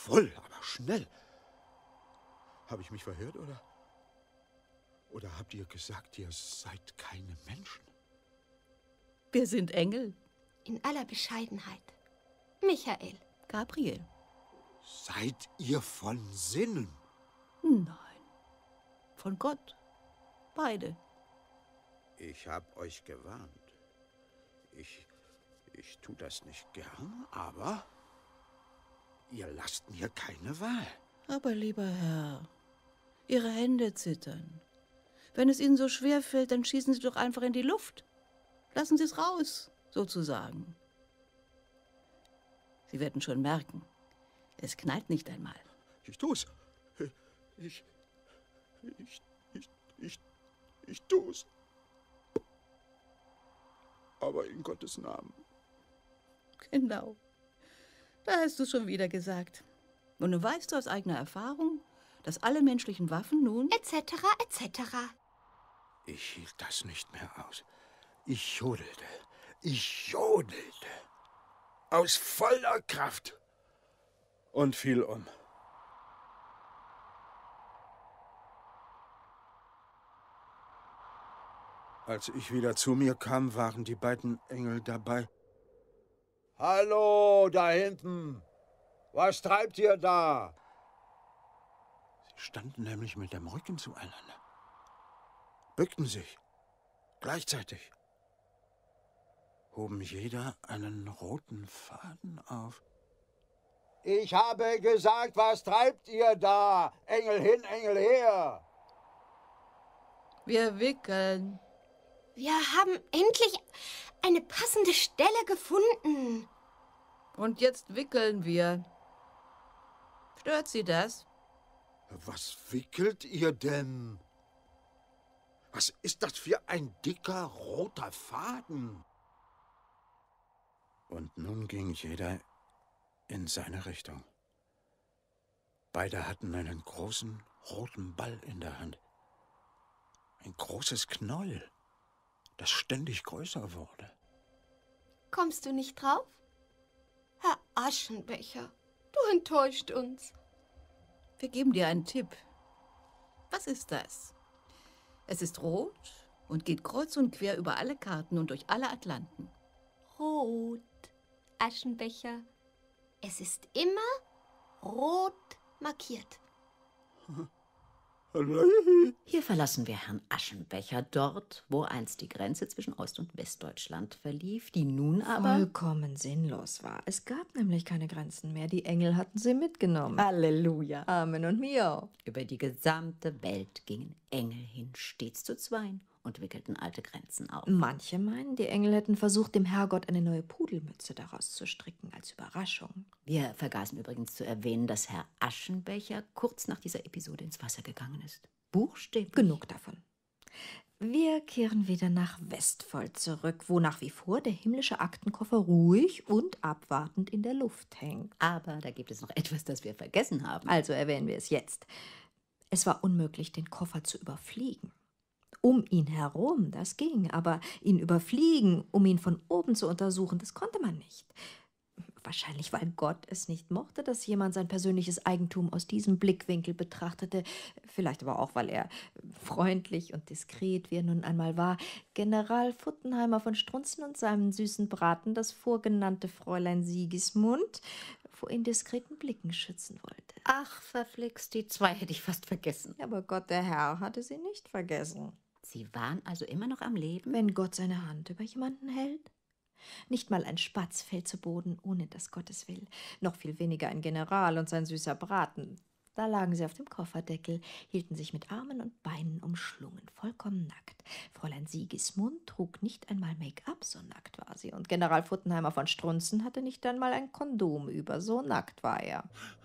voll, aber schnell. Habe ich mich verhört, oder? Oder habt ihr gesagt, ihr seid keine Menschen? Wir sind Engel. In aller Bescheidenheit. Michael. Gabriel. Seid ihr von Sinnen? Nein. Von Gott. Beide. Ich hab euch gewarnt. Ich, ich tu das nicht gern, aber ihr lasst mir keine Wahl. Aber lieber Herr, Ihre Hände zittern. Wenn es Ihnen so schwer fällt, dann schießen Sie doch einfach in die Luft. Lassen Sie es raus, sozusagen. Sie werden schon merken, es knallt nicht einmal. Ich tu's. Ich, ich, ich, ich, ich tu's. Aber in Gottes Namen. Genau. Da hast du schon wieder gesagt. Und nun weißt du aus eigener Erfahrung, dass alle menschlichen Waffen nun... et cetera et cetera. Ich hielt das nicht mehr aus. Ich jodelte. Ich jodelte. Aus voller Kraft. Und fiel um. Als ich wieder zu mir kam, waren die beiden Engel dabei. Hallo, da hinten. Was treibt ihr da? Sie standen nämlich mit dem Rücken zueinander. Bückten sich. Gleichzeitig. Hoben jeder einen roten Faden auf. Ich habe gesagt, was treibt ihr da? Engel hin, Engel her. Wir wickeln. Wir haben endlich eine passende Stelle gefunden. Und jetzt wickeln wir. Stört Sie das? Was wickelt ihr denn? Was ist das für ein dicker, roter Faden? Und nun ging jeder in seine Richtung. Beide hatten einen großen, roten Ball in der Hand. Ein großes Knäuel, das ständig größer wurde. Kommst du nicht drauf? Herr Aschenbecher, du enttäuscht uns. Wir geben dir einen Tipp. Was ist das? Es ist rot und geht kreuz und quer über alle Karten und durch alle Atlanten. Rot, Aschenbecher. Es ist immer rot markiert. Hier verlassen wir Herrn Aschenbecher dort, wo einst die Grenze zwischen Ost- und Westdeutschland verlief, die nun aber... vollkommen sinnlos war. Es gab nämlich keine Grenzen mehr. Die Engel hatten sie mitgenommen. Halleluja. Amen und Mio. Über die gesamte Welt gingen Engel hin, stets zu zweien, und wickelten alte Grenzen auf. Manche meinen, die Engel hätten versucht, dem Herrgott eine neue Pudelmütze daraus zu stricken, als Überraschung. Wir vergaßen übrigens zu erwähnen, dass Herr Aschenbecher kurz nach dieser Episode ins Wasser gegangen ist. Buchstäblich. Genug davon. Wir kehren wieder nach Westfold zurück, wo nach wie vor der himmlische Aktenkoffer ruhig und abwartend in der Luft hängt. Aber da gibt es noch etwas, das wir vergessen haben. Also erwähnen wir es jetzt. Es war unmöglich, den Koffer zu überfliegen. Um ihn herum, das ging, aber ihn überfliegen, um ihn von oben zu untersuchen, das konnte man nicht. Wahrscheinlich, weil Gott es nicht mochte, dass jemand sein persönliches Eigentum aus diesem Blickwinkel betrachtete. Vielleicht aber auch, weil er freundlich und diskret, wie er nun einmal war, General Futtenheimer von Strunzen und seinem süßen Braten, das vorgenannte Fräulein Sigismund, vor indiskreten Blicken schützen wollte. Ach, verflixt, die zwei hätte ich fast vergessen. Aber Gott, der Herr, hatte sie nicht vergessen. Sie waren also immer noch am Leben? Wenn Gott seine Hand über jemanden hält? Nicht mal ein Spatz fällt zu Boden, ohne dass Gott es will. Noch viel weniger ein General und sein süßer Braten. Da lagen sie auf dem Kofferdeckel, hielten sich mit Armen und Beinen umschlungen, vollkommen nackt. Fräulein Sigismund trug nicht einmal Make-up, so nackt war sie. Und General Futtenheimer von Strunzen hatte nicht einmal ein Kondom über, so nackt war er.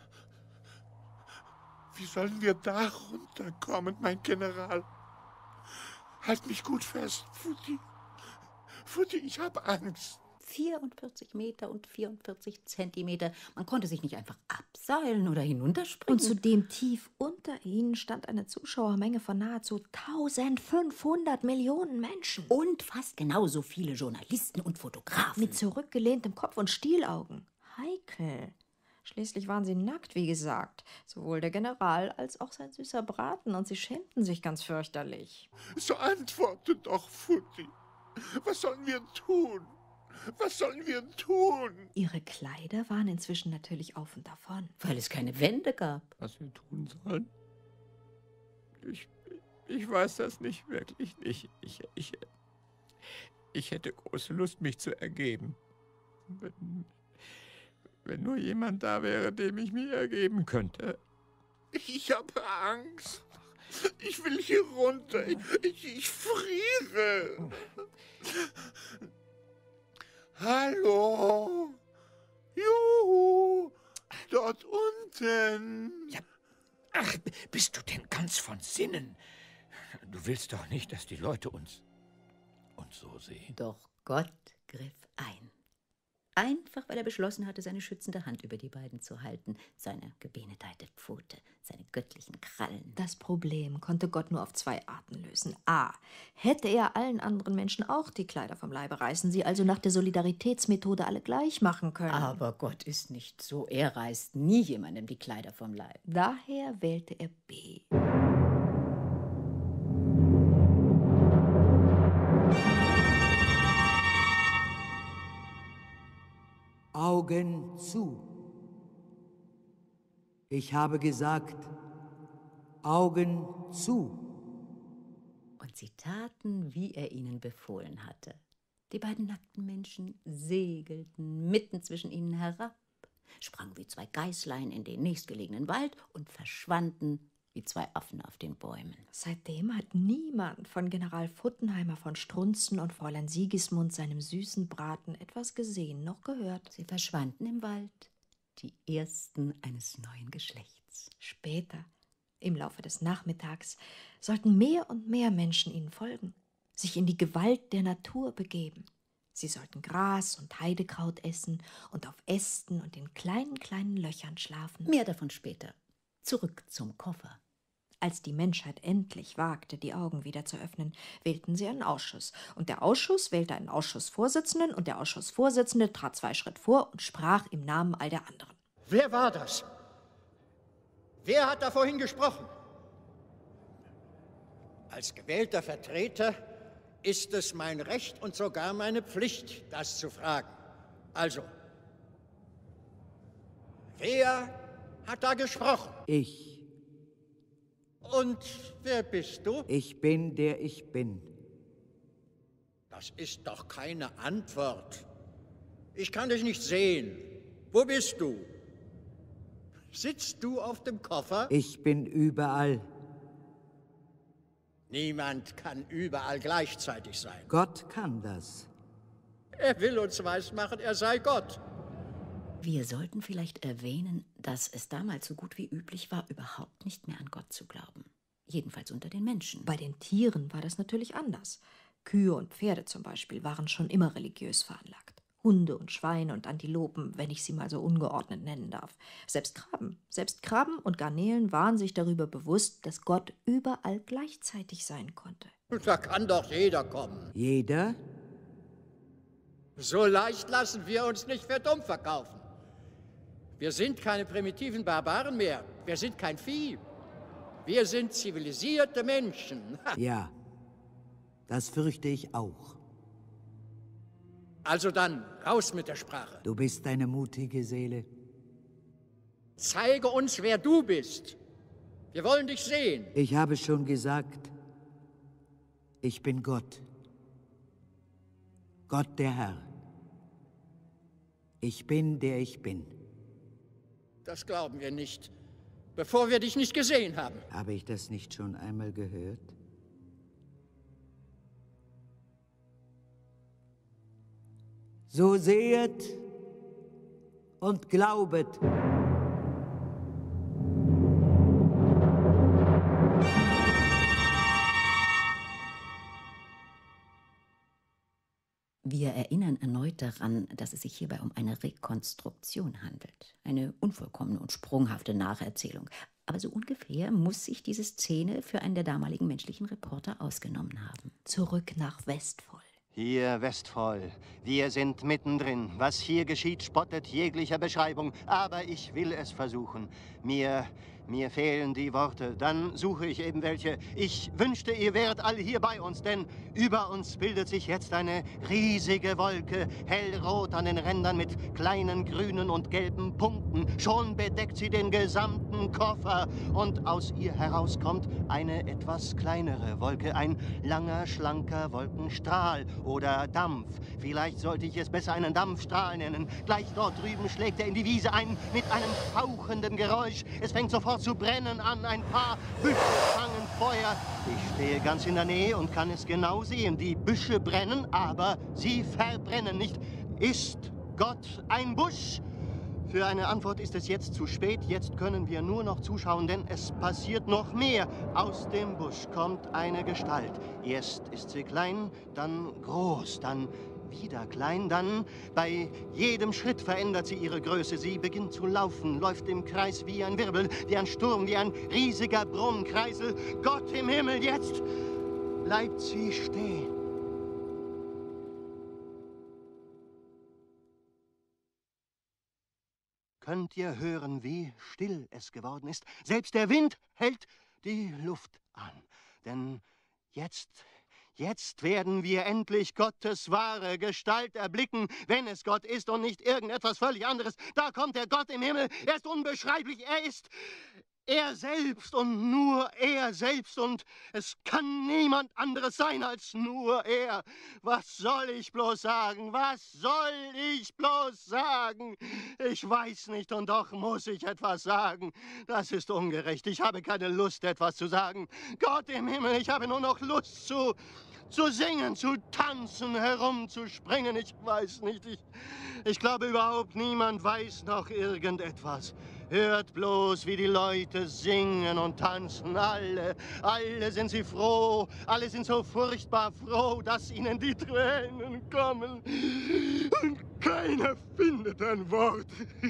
Wie sollen wir da runterkommen, mein General? Halt mich gut fest, Futti. Futti, ich hab Angst. vierundvierzig Meter und vierundvierzig Zentimeter. Man konnte sich nicht einfach abseilen oder hinunterspringen. Und zudem tief unter ihnen stand eine Zuschauermenge von nahezu eintausendfünfhundert Millionen Menschen. Und fast genauso viele Journalisten und Fotografen. Mit zurückgelehntem Kopf und Stielaugen. Heikel. Schließlich waren sie nackt, wie gesagt. Sowohl der General als auch sein süßer Braten. Und sie schämten sich ganz fürchterlich. So antworte doch, Futti. Was sollen wir tun? Was sollen wir tun? Ihre Kleider waren inzwischen natürlich auf und davon. Weil es keine Wände gab. Was wir tun sollen? Ich, ich weiß das nicht, wirklich nicht. Ich, ich, ich hätte große Lust, mich zu ergeben. Wenn, wenn nur jemand da wäre, dem ich mich ergeben könnte. Ich habe Angst. Ich will hier runter. Ich, ich, ich friere. Hallo. Juhu. Dort unten. Ja. Ach, bist du denn ganz von Sinnen? Du willst doch nicht, dass die Leute uns, uns so sehen. Doch Gott griff ein. Einfach, weil er beschlossen hatte, seine schützende Hand über die beiden zu halten, seine gebenedeite Pfote, seine göttlichen Krallen. Das Problem konnte Gott nur auf zwei Arten lösen. A. Hätte er allen anderen Menschen auch die Kleider vom Leibe reißen, sie also nach der Solidaritätsmethode alle gleich machen können. Aber Gott ist nicht so. Er reißt nie jemandem die Kleider vom Leib. Daher wählte er B. Augen zu. Ich habe gesagt, Augen zu. Und sie taten, wie er ihnen befohlen hatte. Die beiden nackten Menschen segelten mitten zwischen ihnen herab, sprangen wie zwei Geißlein in den nächstgelegenen Wald und verschwanden wie zwei Affen auf den Bäumen. Seitdem hat niemand von General Futtenheimer von Strunzen und Fräulein Sigismund, seinem süßen Braten, etwas gesehen noch gehört. Sie verschwanden im Wald, die ersten eines neuen Geschlechts. Später, im Laufe des Nachmittags, sollten mehr und mehr Menschen ihnen folgen, sich in die Gewalt der Natur begeben. Sie sollten Gras und Heidekraut essen und auf Ästen und in kleinen, kleinen Löchern schlafen. Mehr davon später. Zurück zum Koffer. Als die Menschheit endlich wagte, die Augen wieder zu öffnen, wählten sie einen Ausschuss. Und der Ausschuss wählte einen Ausschussvorsitzenden und der Ausschussvorsitzende trat zwei Schritt vor und sprach im Namen all der anderen. Wer war das? Wer hat da vorhin gesprochen? Als gewählter Vertreter ist es mein Recht und sogar meine Pflicht, das zu fragen. Also, wer hat da gesprochen? Ich. Und wer bist du? Ich bin, der ich bin. Das ist doch keine Antwort. Ich kann dich nicht sehen. Wo bist du? Sitzt du auf dem Koffer? Ich bin überall. Niemand kann überall gleichzeitig sein. Gott kann das. Er will uns weismachen, er sei Gott. Wir sollten vielleicht erwähnen, dass es damals so gut wie üblich war, überhaupt nicht mehr an Gott zu glauben. Jedenfalls unter den Menschen. Bei den Tieren war das natürlich anders. Kühe und Pferde zum Beispiel waren schon immer religiös veranlagt. Hunde und Schweine und Antilopen, wenn ich sie mal so ungeordnet nennen darf. Selbst Krabben, selbst Krabben und Garnelen waren sich darüber bewusst, dass Gott überall gleichzeitig sein konnte. Da kann doch jeder kommen. Jeder? So leicht lassen wir uns nicht für dumm verkaufen. Wir sind keine primitiven Barbaren mehr. Wir sind kein Vieh. Wir sind zivilisierte Menschen. Ja, das fürchte ich auch. Also dann, raus mit der Sprache. Du bist eine mutige Seele. Zeige uns, wer du bist. Wir wollen dich sehen. Ich habe schon gesagt, ich bin Gott. Gott der Herr. Ich bin, der ich bin. Das glauben wir nicht, bevor wir dich nicht gesehen haben. Habe ich das nicht schon einmal gehört? So sehet und glaubet. Wir erinnern erneut daran, dass es sich hierbei um eine Rekonstruktion handelt. Eine unvollkommene und sprunghafte Nacherzählung. Aber so ungefähr muss sich diese Szene für einen der damaligen menschlichen Reporter ausgenommen haben. Zurück nach Westfold. Hier, Westphal, wir sind mittendrin. Was hier geschieht, spottet jeglicher Beschreibung. Aber ich will es versuchen. Mir, mir fehlen die Worte. Dann suche ich eben welche. Ich wünschte, ihr wäret alle hier bei uns, denn über uns bildet sich jetzt eine riesige Wolke, hellrot an den Rändern mit kleinen grünen und gelben Punkten. Schon bedeckt sie den gesamten Koffer und aus ihr herauskommt eine etwas kleinere Wolke, ein langer, schlanker Wolkenstrahl oder Dampf. Vielleicht sollte ich es besser einen Dampfstrahl nennen. Gleich dort drüben schlägt er in die Wiese ein mit einem fauchenden Geräusch. Es fängt sofort zu brennen an. Ein paar Büsche fangen Feuer. Ich stehe ganz in der Nähe und kann es genau sehen. Die Büsche brennen, aber sie verbrennen nicht. Ist Gott ein Busch? Für eine Antwort ist es jetzt zu spät. Jetzt können wir nur noch zuschauen, denn es passiert noch mehr. Aus dem Busch kommt eine Gestalt. Erst ist sie klein, dann groß, dann wieder klein, dann bei jedem Schritt verändert sie ihre Größe. Sie beginnt zu laufen, läuft im Kreis wie ein Wirbel, wie ein Sturm, wie ein riesiger Brummkreisel. Gott im Himmel, jetzt bleibt sie stehen. Könnt ihr hören, wie still es geworden ist? Selbst der Wind hält die Luft an. Denn jetzt, jetzt werden wir endlich Gottes wahre Gestalt erblicken, wenn es Gott ist und nicht irgendetwas völlig anderes. Da kommt der Gott im Himmel. Er ist unbeschreiblich. Er ist er selbst und nur er selbst. Und es kann niemand anderes sein als nur er. Was soll ich bloß sagen? Was soll ich bloß sagen? Ich weiß nicht und doch muss ich etwas sagen. Das ist ungerecht. Ich habe keine Lust, etwas zu sagen. Gott im Himmel, ich habe nur noch Lust zu... zu singen, zu tanzen, herumzuspringen. Ich weiß nicht, ich, ich glaube überhaupt niemand weiß noch irgendetwas. Hört bloß, wie die Leute singen und tanzen. Alle, alle sind sie froh, alle sind so furchtbar froh, dass ihnen die Tränen kommen. Und keiner findet ein Wort.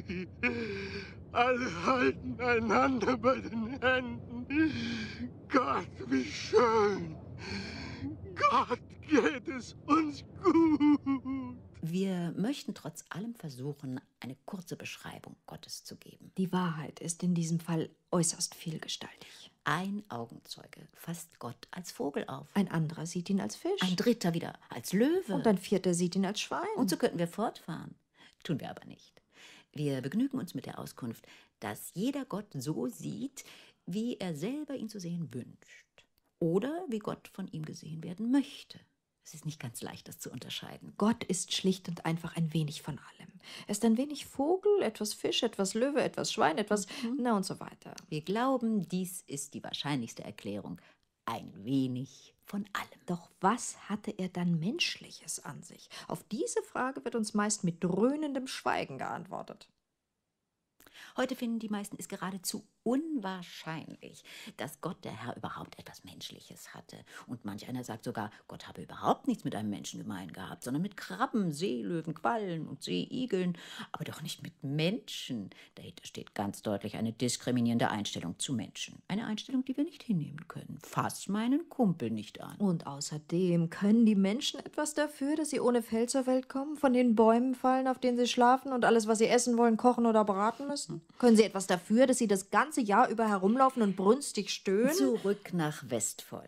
Alle halten einander bei den Händen. Gott, wie schön. Gott, geht es uns gut. Wir möchten trotz allem versuchen, eine kurze Beschreibung Gottes zu geben. Die Wahrheit ist in diesem Fall äußerst vielgestaltig. Ein Augenzeuge fasst Gott als Vogel auf. Ein anderer sieht ihn als Fisch. Ein dritter wieder als Löwe. Und ein vierter sieht ihn als Schwein. Und so könnten wir fortfahren. Tun wir aber nicht. Wir begnügen uns mit der Auskunft, dass jeder Gott so sieht, wie er selber ihn zu sehen wünscht. Oder wie Gott von ihm gesehen werden möchte. Es ist nicht ganz leicht, das zu unterscheiden. Gott ist schlicht und einfach ein wenig von allem. Er ist ein wenig Vogel, etwas Fisch, etwas Löwe, etwas Schwein, etwas... Mhm. Na und so weiter. Wir glauben, dies ist die wahrscheinlichste Erklärung. Ein wenig von allem. Doch was hatte er dann Menschliches an sich? Auf diese Frage wird uns meist mit dröhnendem Schweigen geantwortet. Heute finden die meisten es geradezu unwahrscheinlich, dass Gott, der Herr, überhaupt etwas Menschliches hatte. Und manch einer sagt sogar, Gott habe überhaupt nichts mit einem Menschen gemein gehabt, sondern mit Krabben, Seelöwen, Quallen und Seeigeln, aber doch nicht mit Menschen. Dahinter steht ganz deutlich eine diskriminierende Einstellung zu Menschen. Eine Einstellung, die wir nicht hinnehmen können. Fass meinen Kumpel nicht an. Und außerdem können die Menschen etwas dafür, dass sie ohne Fell zur Welt kommen, von den Bäumen fallen, auf denen sie schlafen und alles, was sie essen wollen, kochen oder braten müssen? Können sie etwas dafür, dass sie das ganze Jahr über herumlaufen und brünstig stöhnen? Zurück nach Westphal.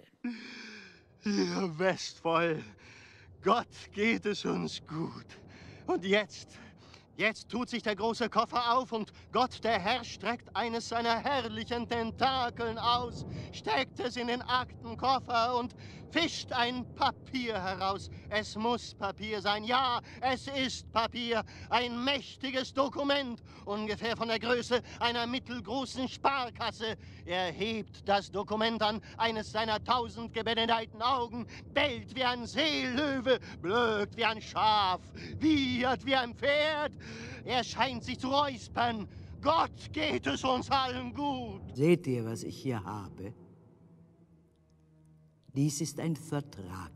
Ja, Westphal, Gott geht es uns gut. Und jetzt, jetzt tut sich der große Koffer auf und Gott, der Herr, streckt eines seiner herrlichen Tentakeln aus, steckt es in den Aktenkoffer und fischt ein Papier heraus. Es muss Papier sein. Ja, es ist Papier. Ein mächtiges Dokument, ungefähr von der Größe einer mittelgroßen Sparkasse. Er hebt das Dokument an eines seiner tausend gebenedeiten Augen, bellt wie ein Seelöwe, blökt wie ein Schaf, wiehert wie ein Pferd. Er scheint sich zu räuspern. Gott, geht es uns allen gut. Seht ihr, was ich hier habe? Dies ist ein Vertrag.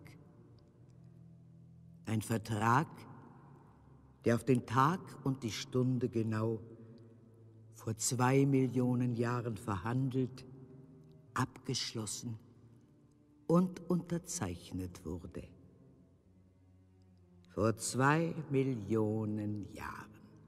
Ein Vertrag, der auf den Tag und die Stunde genau vor zwei Millionen Jahren verhandelt, abgeschlossen und unterzeichnet wurde. Vor zwei Millionen Jahren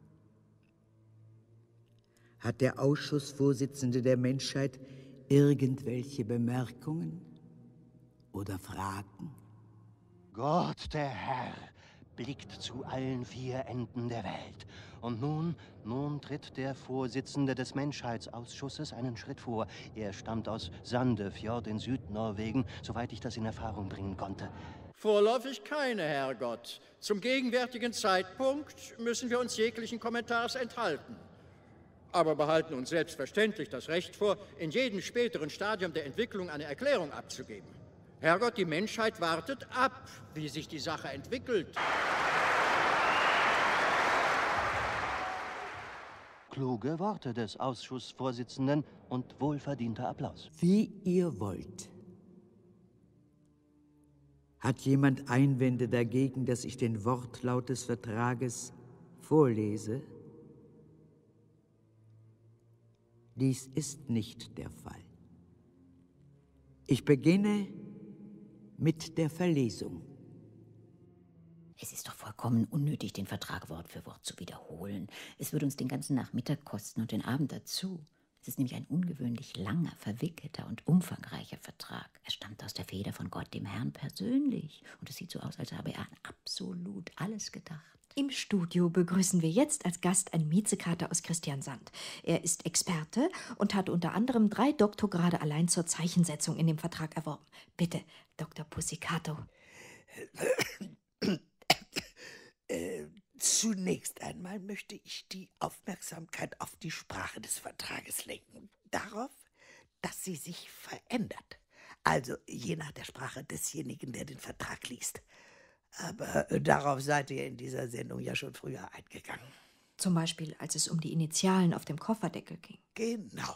hat der Ausschussvorsitzende der Menschheit irgendwelche Bemerkungen oder Fragen? Gott, der Herr, blickt zu allen vier Enden der Welt. Und nun, nun tritt der Vorsitzende des Menschheitsausschusses einen Schritt vor. Er stammt aus Sandefjord in Südnorwegen, soweit ich das in Erfahrung bringen konnte. Vorläufig keine, Herrgott. Zum gegenwärtigen Zeitpunkt müssen wir uns jeglichen Kommentars enthalten. Aber behalten uns selbstverständlich das Recht vor, in jedem späteren Stadium der Entwicklung eine Erklärung abzugeben. Herrgott, die Menschheit wartet ab, wie sich die Sache entwickelt. Kluge Worte des Ausschussvorsitzenden und wohlverdienter Applaus. Wie ihr wollt. Hat jemand Einwände dagegen, dass ich den Wortlaut des Vertrages vorlese? Dies ist nicht der Fall. Ich beginne mit der Verlesung. Es ist doch vollkommen unnötig, den Vertrag Wort für Wort zu wiederholen. Es würde uns den ganzen Nachmittag kosten und den Abend dazu. Es ist nämlich ein ungewöhnlich langer, verwickelter und umfangreicher Vertrag. Er stammt aus der Feder von Gott, dem Herrn, persönlich. Und es sieht so aus, als habe er an absolut alles gedacht. Im Studio begrüßen wir jetzt als Gast einen Miezekater aus Christiansand. Er ist Experte und hat unter anderem drei Doktorgrade allein zur Zeichensetzung in dem Vertrag erworben. Bitte, Doktor Puzzicato. Äh, zunächst einmal möchte ich die Aufmerksamkeit auf die Sprache des Vertrages lenken. Darauf, dass sie sich verändert. Also je nach der Sprache desjenigen, der den Vertrag liest. Aber äh, darauf seid ihr in dieser Sendung ja schon früher eingegangen. Zum Beispiel, als es um die Initialen auf dem Kofferdeckel ging. Genau.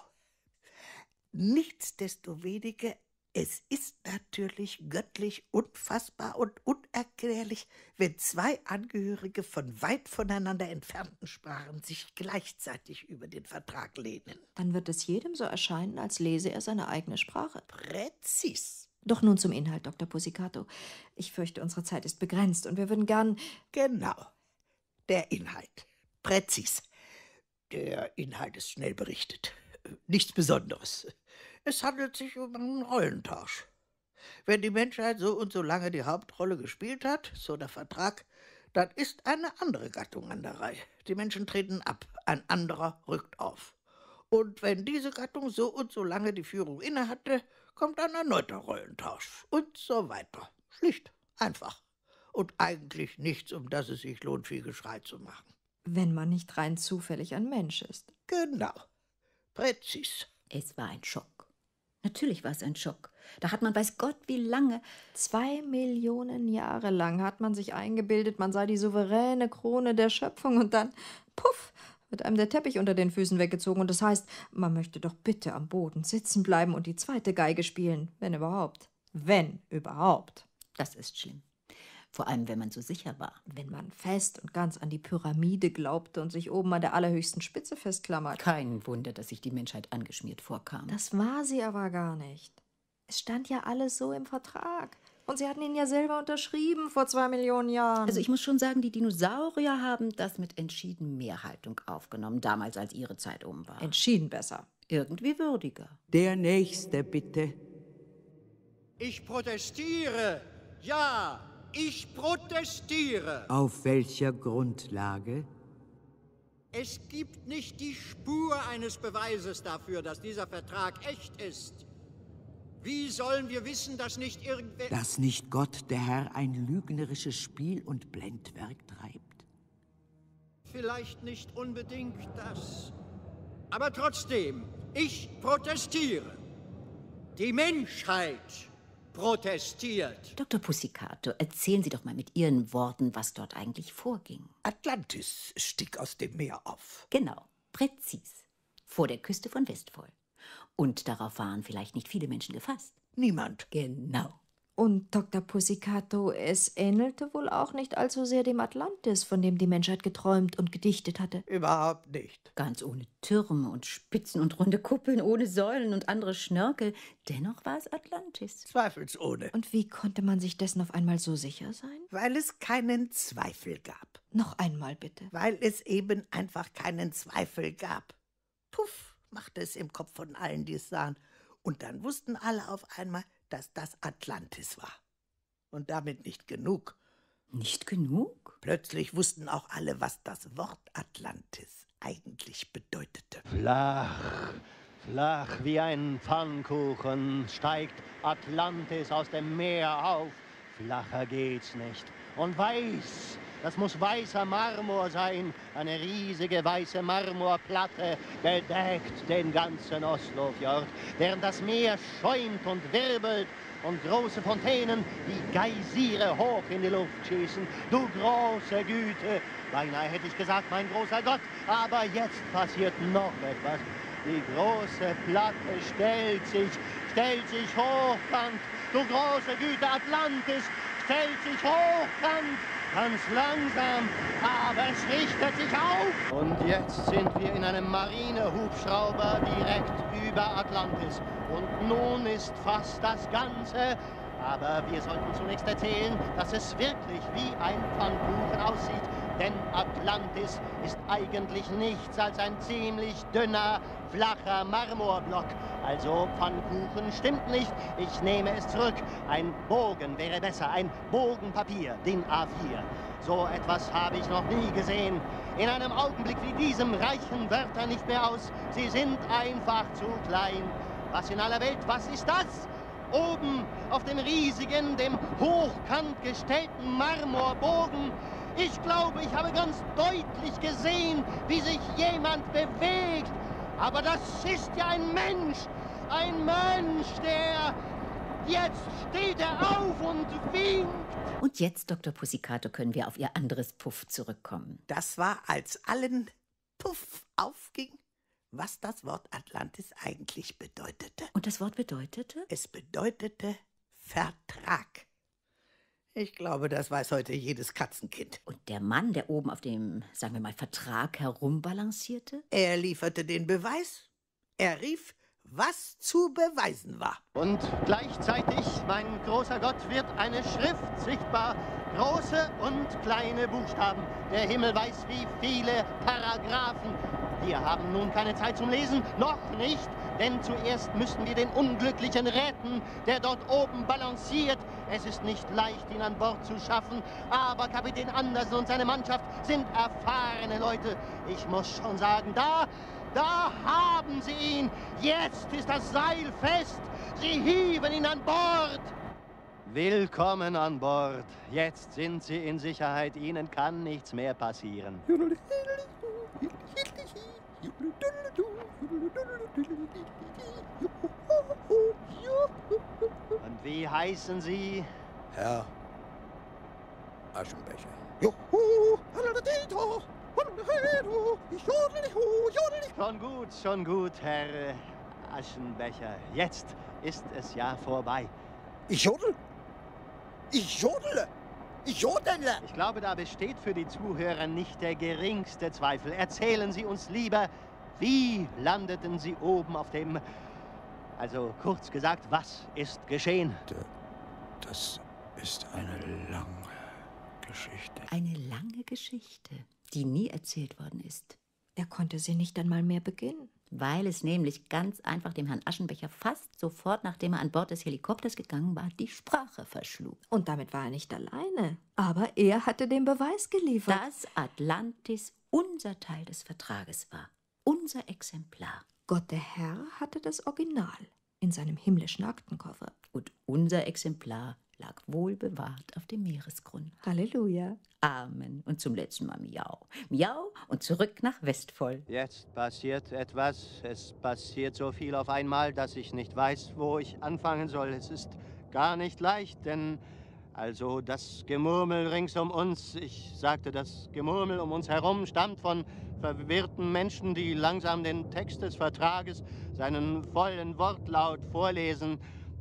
Nichtsdestoweniger, es ist natürlich göttlich unfassbar und unerklärlich, wenn zwei Angehörige von weit voneinander entfernten Sprachen sich gleichzeitig über den Vertrag lehnen. Dann wird es jedem so erscheinen, als lese er seine eigene Sprache. Präzis. Doch nun zum Inhalt, Doktor Puzzicato. Ich fürchte, unsere Zeit ist begrenzt und wir würden gern... Genau. Der Inhalt. Präzis. Der Inhalt ist schnell berichtet. Nichts Besonderes. Es handelt sich um einen Rollentausch. Wenn die Menschheit so und so lange die Hauptrolle gespielt hat, so der Vertrag, dann ist eine andere Gattung an der Reihe. Die Menschen treten ab, ein anderer rückt auf. Und wenn diese Gattung so und so lange die Führung innehatte, kommt ein erneuter Rollentausch und so weiter. Schlicht, einfach. Und eigentlich nichts, um das es sich lohnt, viel Geschrei zu machen. Wenn man nicht rein zufällig ein Mensch ist. Genau. Präzis. Es war ein Schock. Natürlich war es ein Schock. Da hat man weiß Gott wie lange... Zwei Millionen Jahre lang hat man sich eingebildet, man sei die souveräne Krone der Schöpfung und dann, puff, wird einem der Teppich unter den Füßen weggezogen und das heißt, man möchte doch bitte am Boden sitzen bleiben und die zweite Geige spielen, wenn überhaupt. Wenn überhaupt. Das ist schlimm. Vor allem, wenn man so sicher war. Wenn man fest und ganz an die Pyramide glaubte und sich oben an der allerhöchsten Spitze festklammert. Kein Wunder, dass sich die Menschheit angeschmiert vorkam. Das war sie aber gar nicht. Es stand ja alles so im Vertrag. Und sie hatten ihn ja selber unterschrieben vor zwei Millionen Jahren. Also ich muss schon sagen, die Dinosaurier haben das mit entschieden mehr Haltung aufgenommen, damals als ihre Zeit um war. Entschieden besser. Irgendwie würdiger. Der Nächste, bitte. Ich protestiere. Ja, ich protestiere. Auf welcher Grundlage? Es gibt nicht die Spur eines Beweises dafür, dass dieser Vertrag echt ist. Wie sollen wir wissen, dass nicht irgendwer... Dass nicht Gott, der Herr, ein lügnerisches Spiel und Blendwerk treibt? Vielleicht nicht unbedingt das. Aber trotzdem, ich protestiere. Die Menschheit protestiert. Doktor Puzzicato, erzählen Sie doch mal mit Ihren Worten, was dort eigentlich vorging. Atlantis stieg aus dem Meer auf. Genau, präzis. Vor der Küste von Westfold. Und darauf waren vielleicht nicht viele Menschen gefasst. Niemand. Genau. Und Doktor Pizzicato, es ähnelte wohl auch nicht allzu sehr dem Atlantis, von dem die Menschheit geträumt und gedichtet hatte. Überhaupt nicht. Ganz ohne Türme und Spitzen und runde Kuppeln, ohne Säulen und andere Schnörkel. Dennoch war es Atlantis. Zweifelsohne. Und wie konnte man sich dessen auf einmal so sicher sein? Weil es keinen Zweifel gab. Noch einmal bitte. Weil es eben einfach keinen Zweifel gab. Puff, machte es im Kopf von allen, die es sahen. Und dann wussten alle auf einmal, dass das Atlantis war. Und damit nicht genug. Nicht genug? Plötzlich wussten auch alle, was das Wort Atlantis eigentlich bedeutete. Flach, flach wie ein Pfannkuchen steigt Atlantis aus dem Meer auf. Flacher geht's nicht. Und weiß, das muss weißer Marmor sein. Eine riesige weiße Marmorplatte bedeckt den ganzen Oslofjord, während das Meer schäumt und wirbelt und große Fontänen wie Geysire hoch in die Luft schießen. Du große Güte! Beinahe hätte ich gesagt, mein großer Gott, aber jetzt passiert noch etwas. Die große Platte stellt sich, stellt sich hochkant. Du große Güte, Atlantis stellt sich hochkant. Ganz langsam, aber es richtet sich auf. Und jetzt sind wir in einem Marinehubschrauber direkt über Atlantis. Und nun ist fast das Ganze. Aber wir sollten zunächst erzählen, dass es wirklich wie ein Pfannkuchen aussieht. Denn Atlantis ist eigentlich nichts als ein ziemlich dünner, flacher Marmorblock. Also Pfannkuchen stimmt nicht. Ich nehme es zurück. Ein Bogen wäre besser. Ein Bogenpapier, DIN A vier. So etwas habe ich noch nie gesehen. In einem Augenblick wie diesem reichen Wörter nicht mehr aus. Sie sind einfach zu klein. Was in aller Welt, was ist das? Oben auf dem riesigen, dem hochkant gestellten Marmorbogen. Ich glaube, ich habe ganz deutlich gesehen, wie sich jemand bewegt. Aber das ist ja ein Mensch. Ein Mensch, der... Jetzt steht er auf und winkt. Und jetzt, Doktor Pizzicato, können wir auf Ihr anderes Puff zurückkommen. Das war, als allen Puff aufging, was das Wort Atlantis eigentlich bedeutete. Und das Wort bedeutete? Es bedeutete Vertrag. Ich glaube, das weiß heute jedes Katzenkind. Und der Mann, der oben auf dem, sagen wir mal, Vertrag herumbalancierte? Er lieferte den Beweis. Er rief, was zu beweisen war. Und gleichzeitig, mein großer Gott, wird eine Schrift sichtbar. Große und kleine Buchstaben. Der Himmel weiß, wie viele Paragraphen. Wir haben nun keine Zeit zum Lesen, noch nicht, denn zuerst müssen wir den Unglücklichen retten, der dort oben balanciert. Es ist nicht leicht, ihn an Bord zu schaffen, aber Kapitän Andersen und seine Mannschaft sind erfahrene Leute. Ich muss schon sagen, da, da haben sie ihn. Jetzt ist das Seil fest. Sie hieben ihn an Bord. Willkommen an Bord. Jetzt sind Sie in Sicherheit. Ihnen kann nichts mehr passieren. Und wie heißen Sie? Herr Aschenbecher. Schon gut, schon gut, Herr Aschenbecher. Jetzt ist es ja vorbei. Ich jodel? Ich jodele! Ich jodele! Ich glaube, da besteht für die Zuhörer nicht der geringste Zweifel. Erzählen Sie uns lieber, wie landeten Sie oben auf dem... Also kurz gesagt, was ist geschehen? Das ist eine lange Geschichte. Eine lange Geschichte, die nie erzählt worden ist. Er konnte sie nicht einmal mehr beginnen. Weil es nämlich ganz einfach dem Herrn Aschenbecher fast sofort, nachdem er an Bord des Helikopters gegangen war, die Sprache verschlug. Und damit war er nicht alleine. Aber er hatte den Beweis geliefert. Dass Atlantis unser Teil des Vertrages war. Unser Exemplar. Gott der Herr hatte das Original in seinem himmlischen Aktenkoffer. Und unser Exemplar lag wohl bewahrt auf dem Meeresgrund. Halleluja. Amen. Und zum letzten Mal Miau. Miau und zurück nach Westfold. Jetzt passiert etwas. Es passiert so viel auf einmal, dass ich nicht weiß, wo ich anfangen soll. Es ist gar nicht leicht, denn also das Gemurmel rings um uns, ich sagte, das Gemurmel um uns herum stammt von verwirrten Menschen, die langsam den Text des Vertrages, seinen vollen Wortlaut vorlesen.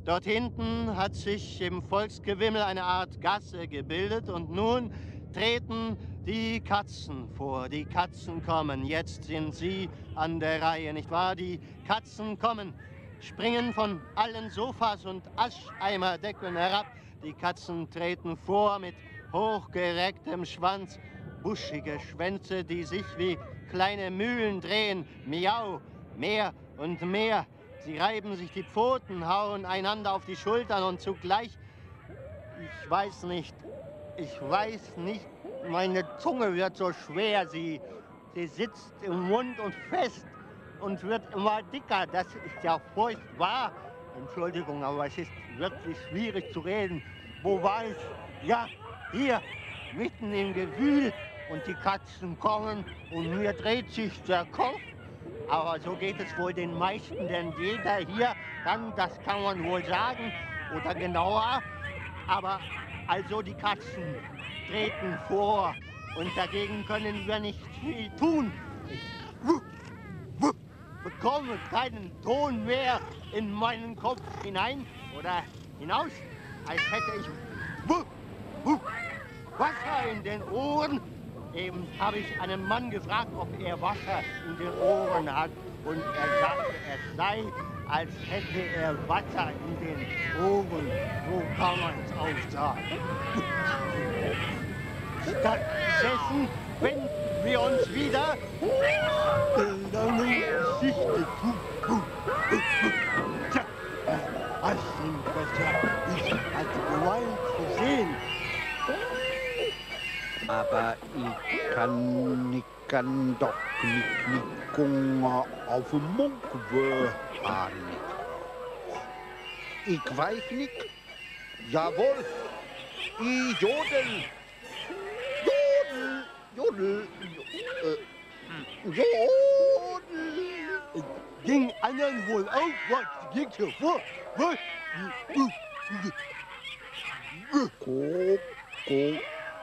Dort hinten hat sich im Volksgewimmel eine Art Gasse gebildet und nun treten die Katzen vor. Die Katzen kommen, jetzt sind sie an der Reihe, nicht wahr? Die Katzen kommen, springen von allen Sofas und Ascheimerdeckeln herab. Die Katzen treten vor mit hochgerecktem Schwanz, buschige Schwänze, die sich wie kleine Mühlen drehen. Miau, mehr und mehr. Sie reiben sich die Pfoten, hauen einander auf die Schultern und zugleich, ich weiß nicht, ich weiß nicht, meine Zunge wird so schwer, sie, sie sitzt im Mund und fest und wird immer dicker. Das ist ja furchtbar. Entschuldigung, aber es ist wirklich schwierig zu reden. Wo war ich? Ja, hier, mitten im Gewühl und die Katzen kommen und mir dreht sich der Kopf. Aber so geht es wohl den meisten, denn jeder hier kann, das kann man wohl sagen, oder genauer. Aber also die Katzen treten vor und dagegen können wir nicht viel tun. Ich bekomme keinen Ton mehr in meinen Kopf hinein oder hinaus, als hätte ich Wasser in den Ohren. Eben habe ich einen Mann gefragt, ob er Wasser in den Ohren hat. Und er sagte, es sei, als hätte er Wasser in den Ohren. So kann man es auch sagen. Stattdessen wenden wir uns wieder der langen Geschichte zu. Tja, Aschenbecher ist als Gewalt versehen. Aber ich kann, ich kann doch nicht mit Hunger auf den Mund haben. Ich weiß nicht. Jawohl. Ich jodel. Jodel. Jodel. Jodel. Ging anderen wohl auch was? Ging hier vor? Was? Ko, ko.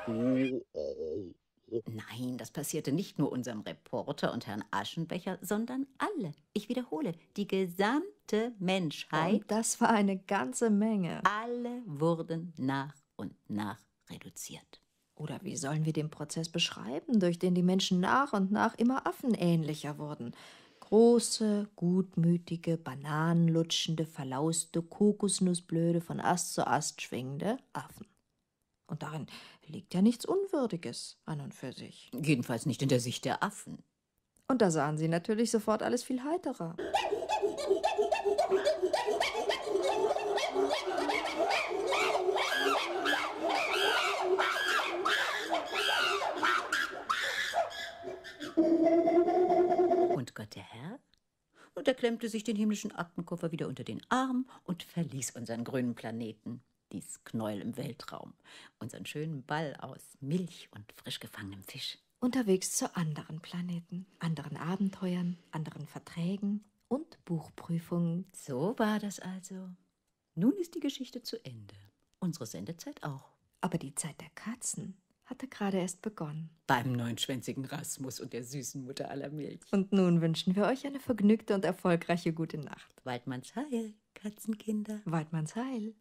Nein, das passierte nicht nur unserem Reporter und Herrn Aschenbecher, sondern alle. Ich wiederhole, die gesamte Menschheit. Und das war eine ganze Menge. Alle wurden nach und nach reduziert. Oder wie sollen wir den Prozess beschreiben, durch den die Menschen nach und nach immer affenähnlicher wurden? Große, gutmütige, bananenlutschende, verlauste, kokosnussblöde, von Ast zu Ast schwingende Affen. Und darin liegt ja nichts Unwürdiges an und für sich. Jedenfalls nicht in der Sicht der Affen. Und da sahen sie natürlich sofort alles viel heiterer. Und Gott der Herr? Und er klemmte sich den himmlischen Aktenkoffer wieder unter den Arm und verließ unseren grünen Planeten. Dies Knäuel im Weltraum, unseren schönen Ball aus Milch und frisch gefangenem Fisch. Unterwegs zu anderen Planeten, anderen Abenteuern, anderen Verträgen und Buchprüfungen. So war das also. Nun ist die Geschichte zu Ende. Unsere Sendezeit auch. Aber die Zeit der Katzen hatte gerade erst begonnen. Beim neunschwänzigen Rasmus und der süßen Mutter aller Milch. Und nun wünschen wir euch eine vergnügte und erfolgreiche gute Nacht. Waldmanns Heil, Katzenkinder. Waldmanns Heil.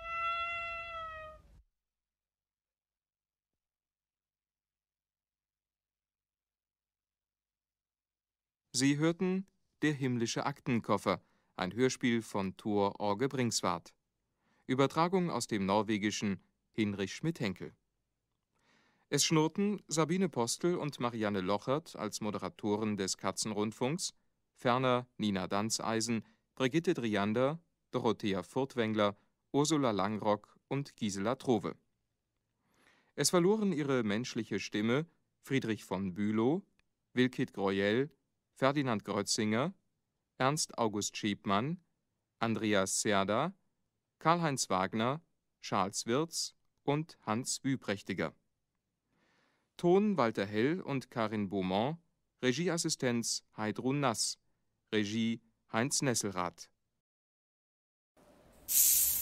Sie hörten Der himmlische Aktenkoffer, ein Hörspiel von Thor Orge Bringsvart. Übertragung aus dem Norwegischen Hinrich Schmidt-Henkel. Es schnurrten Sabine Postel und Marianne Lochert als Moderatoren des Katzenrundfunks, ferner Nina Danzeisen, Brigitte Driander, Dorothea Furtwängler, Ursula Langrock und Gisela Trove. Es verloren ihre menschliche Stimme Friedrich von Bülow, Wilkit Greuel, Ferdinand Grötzinger, Ernst August Schiebmann, Andreas Serda, Karl-Heinz Wagner, Charles Wirz und Hans Wüprächtiger. Ton Walter Hell und Karin Beaumont, Regieassistenz Heidrun Nass, Regie Heinz Nesselrath.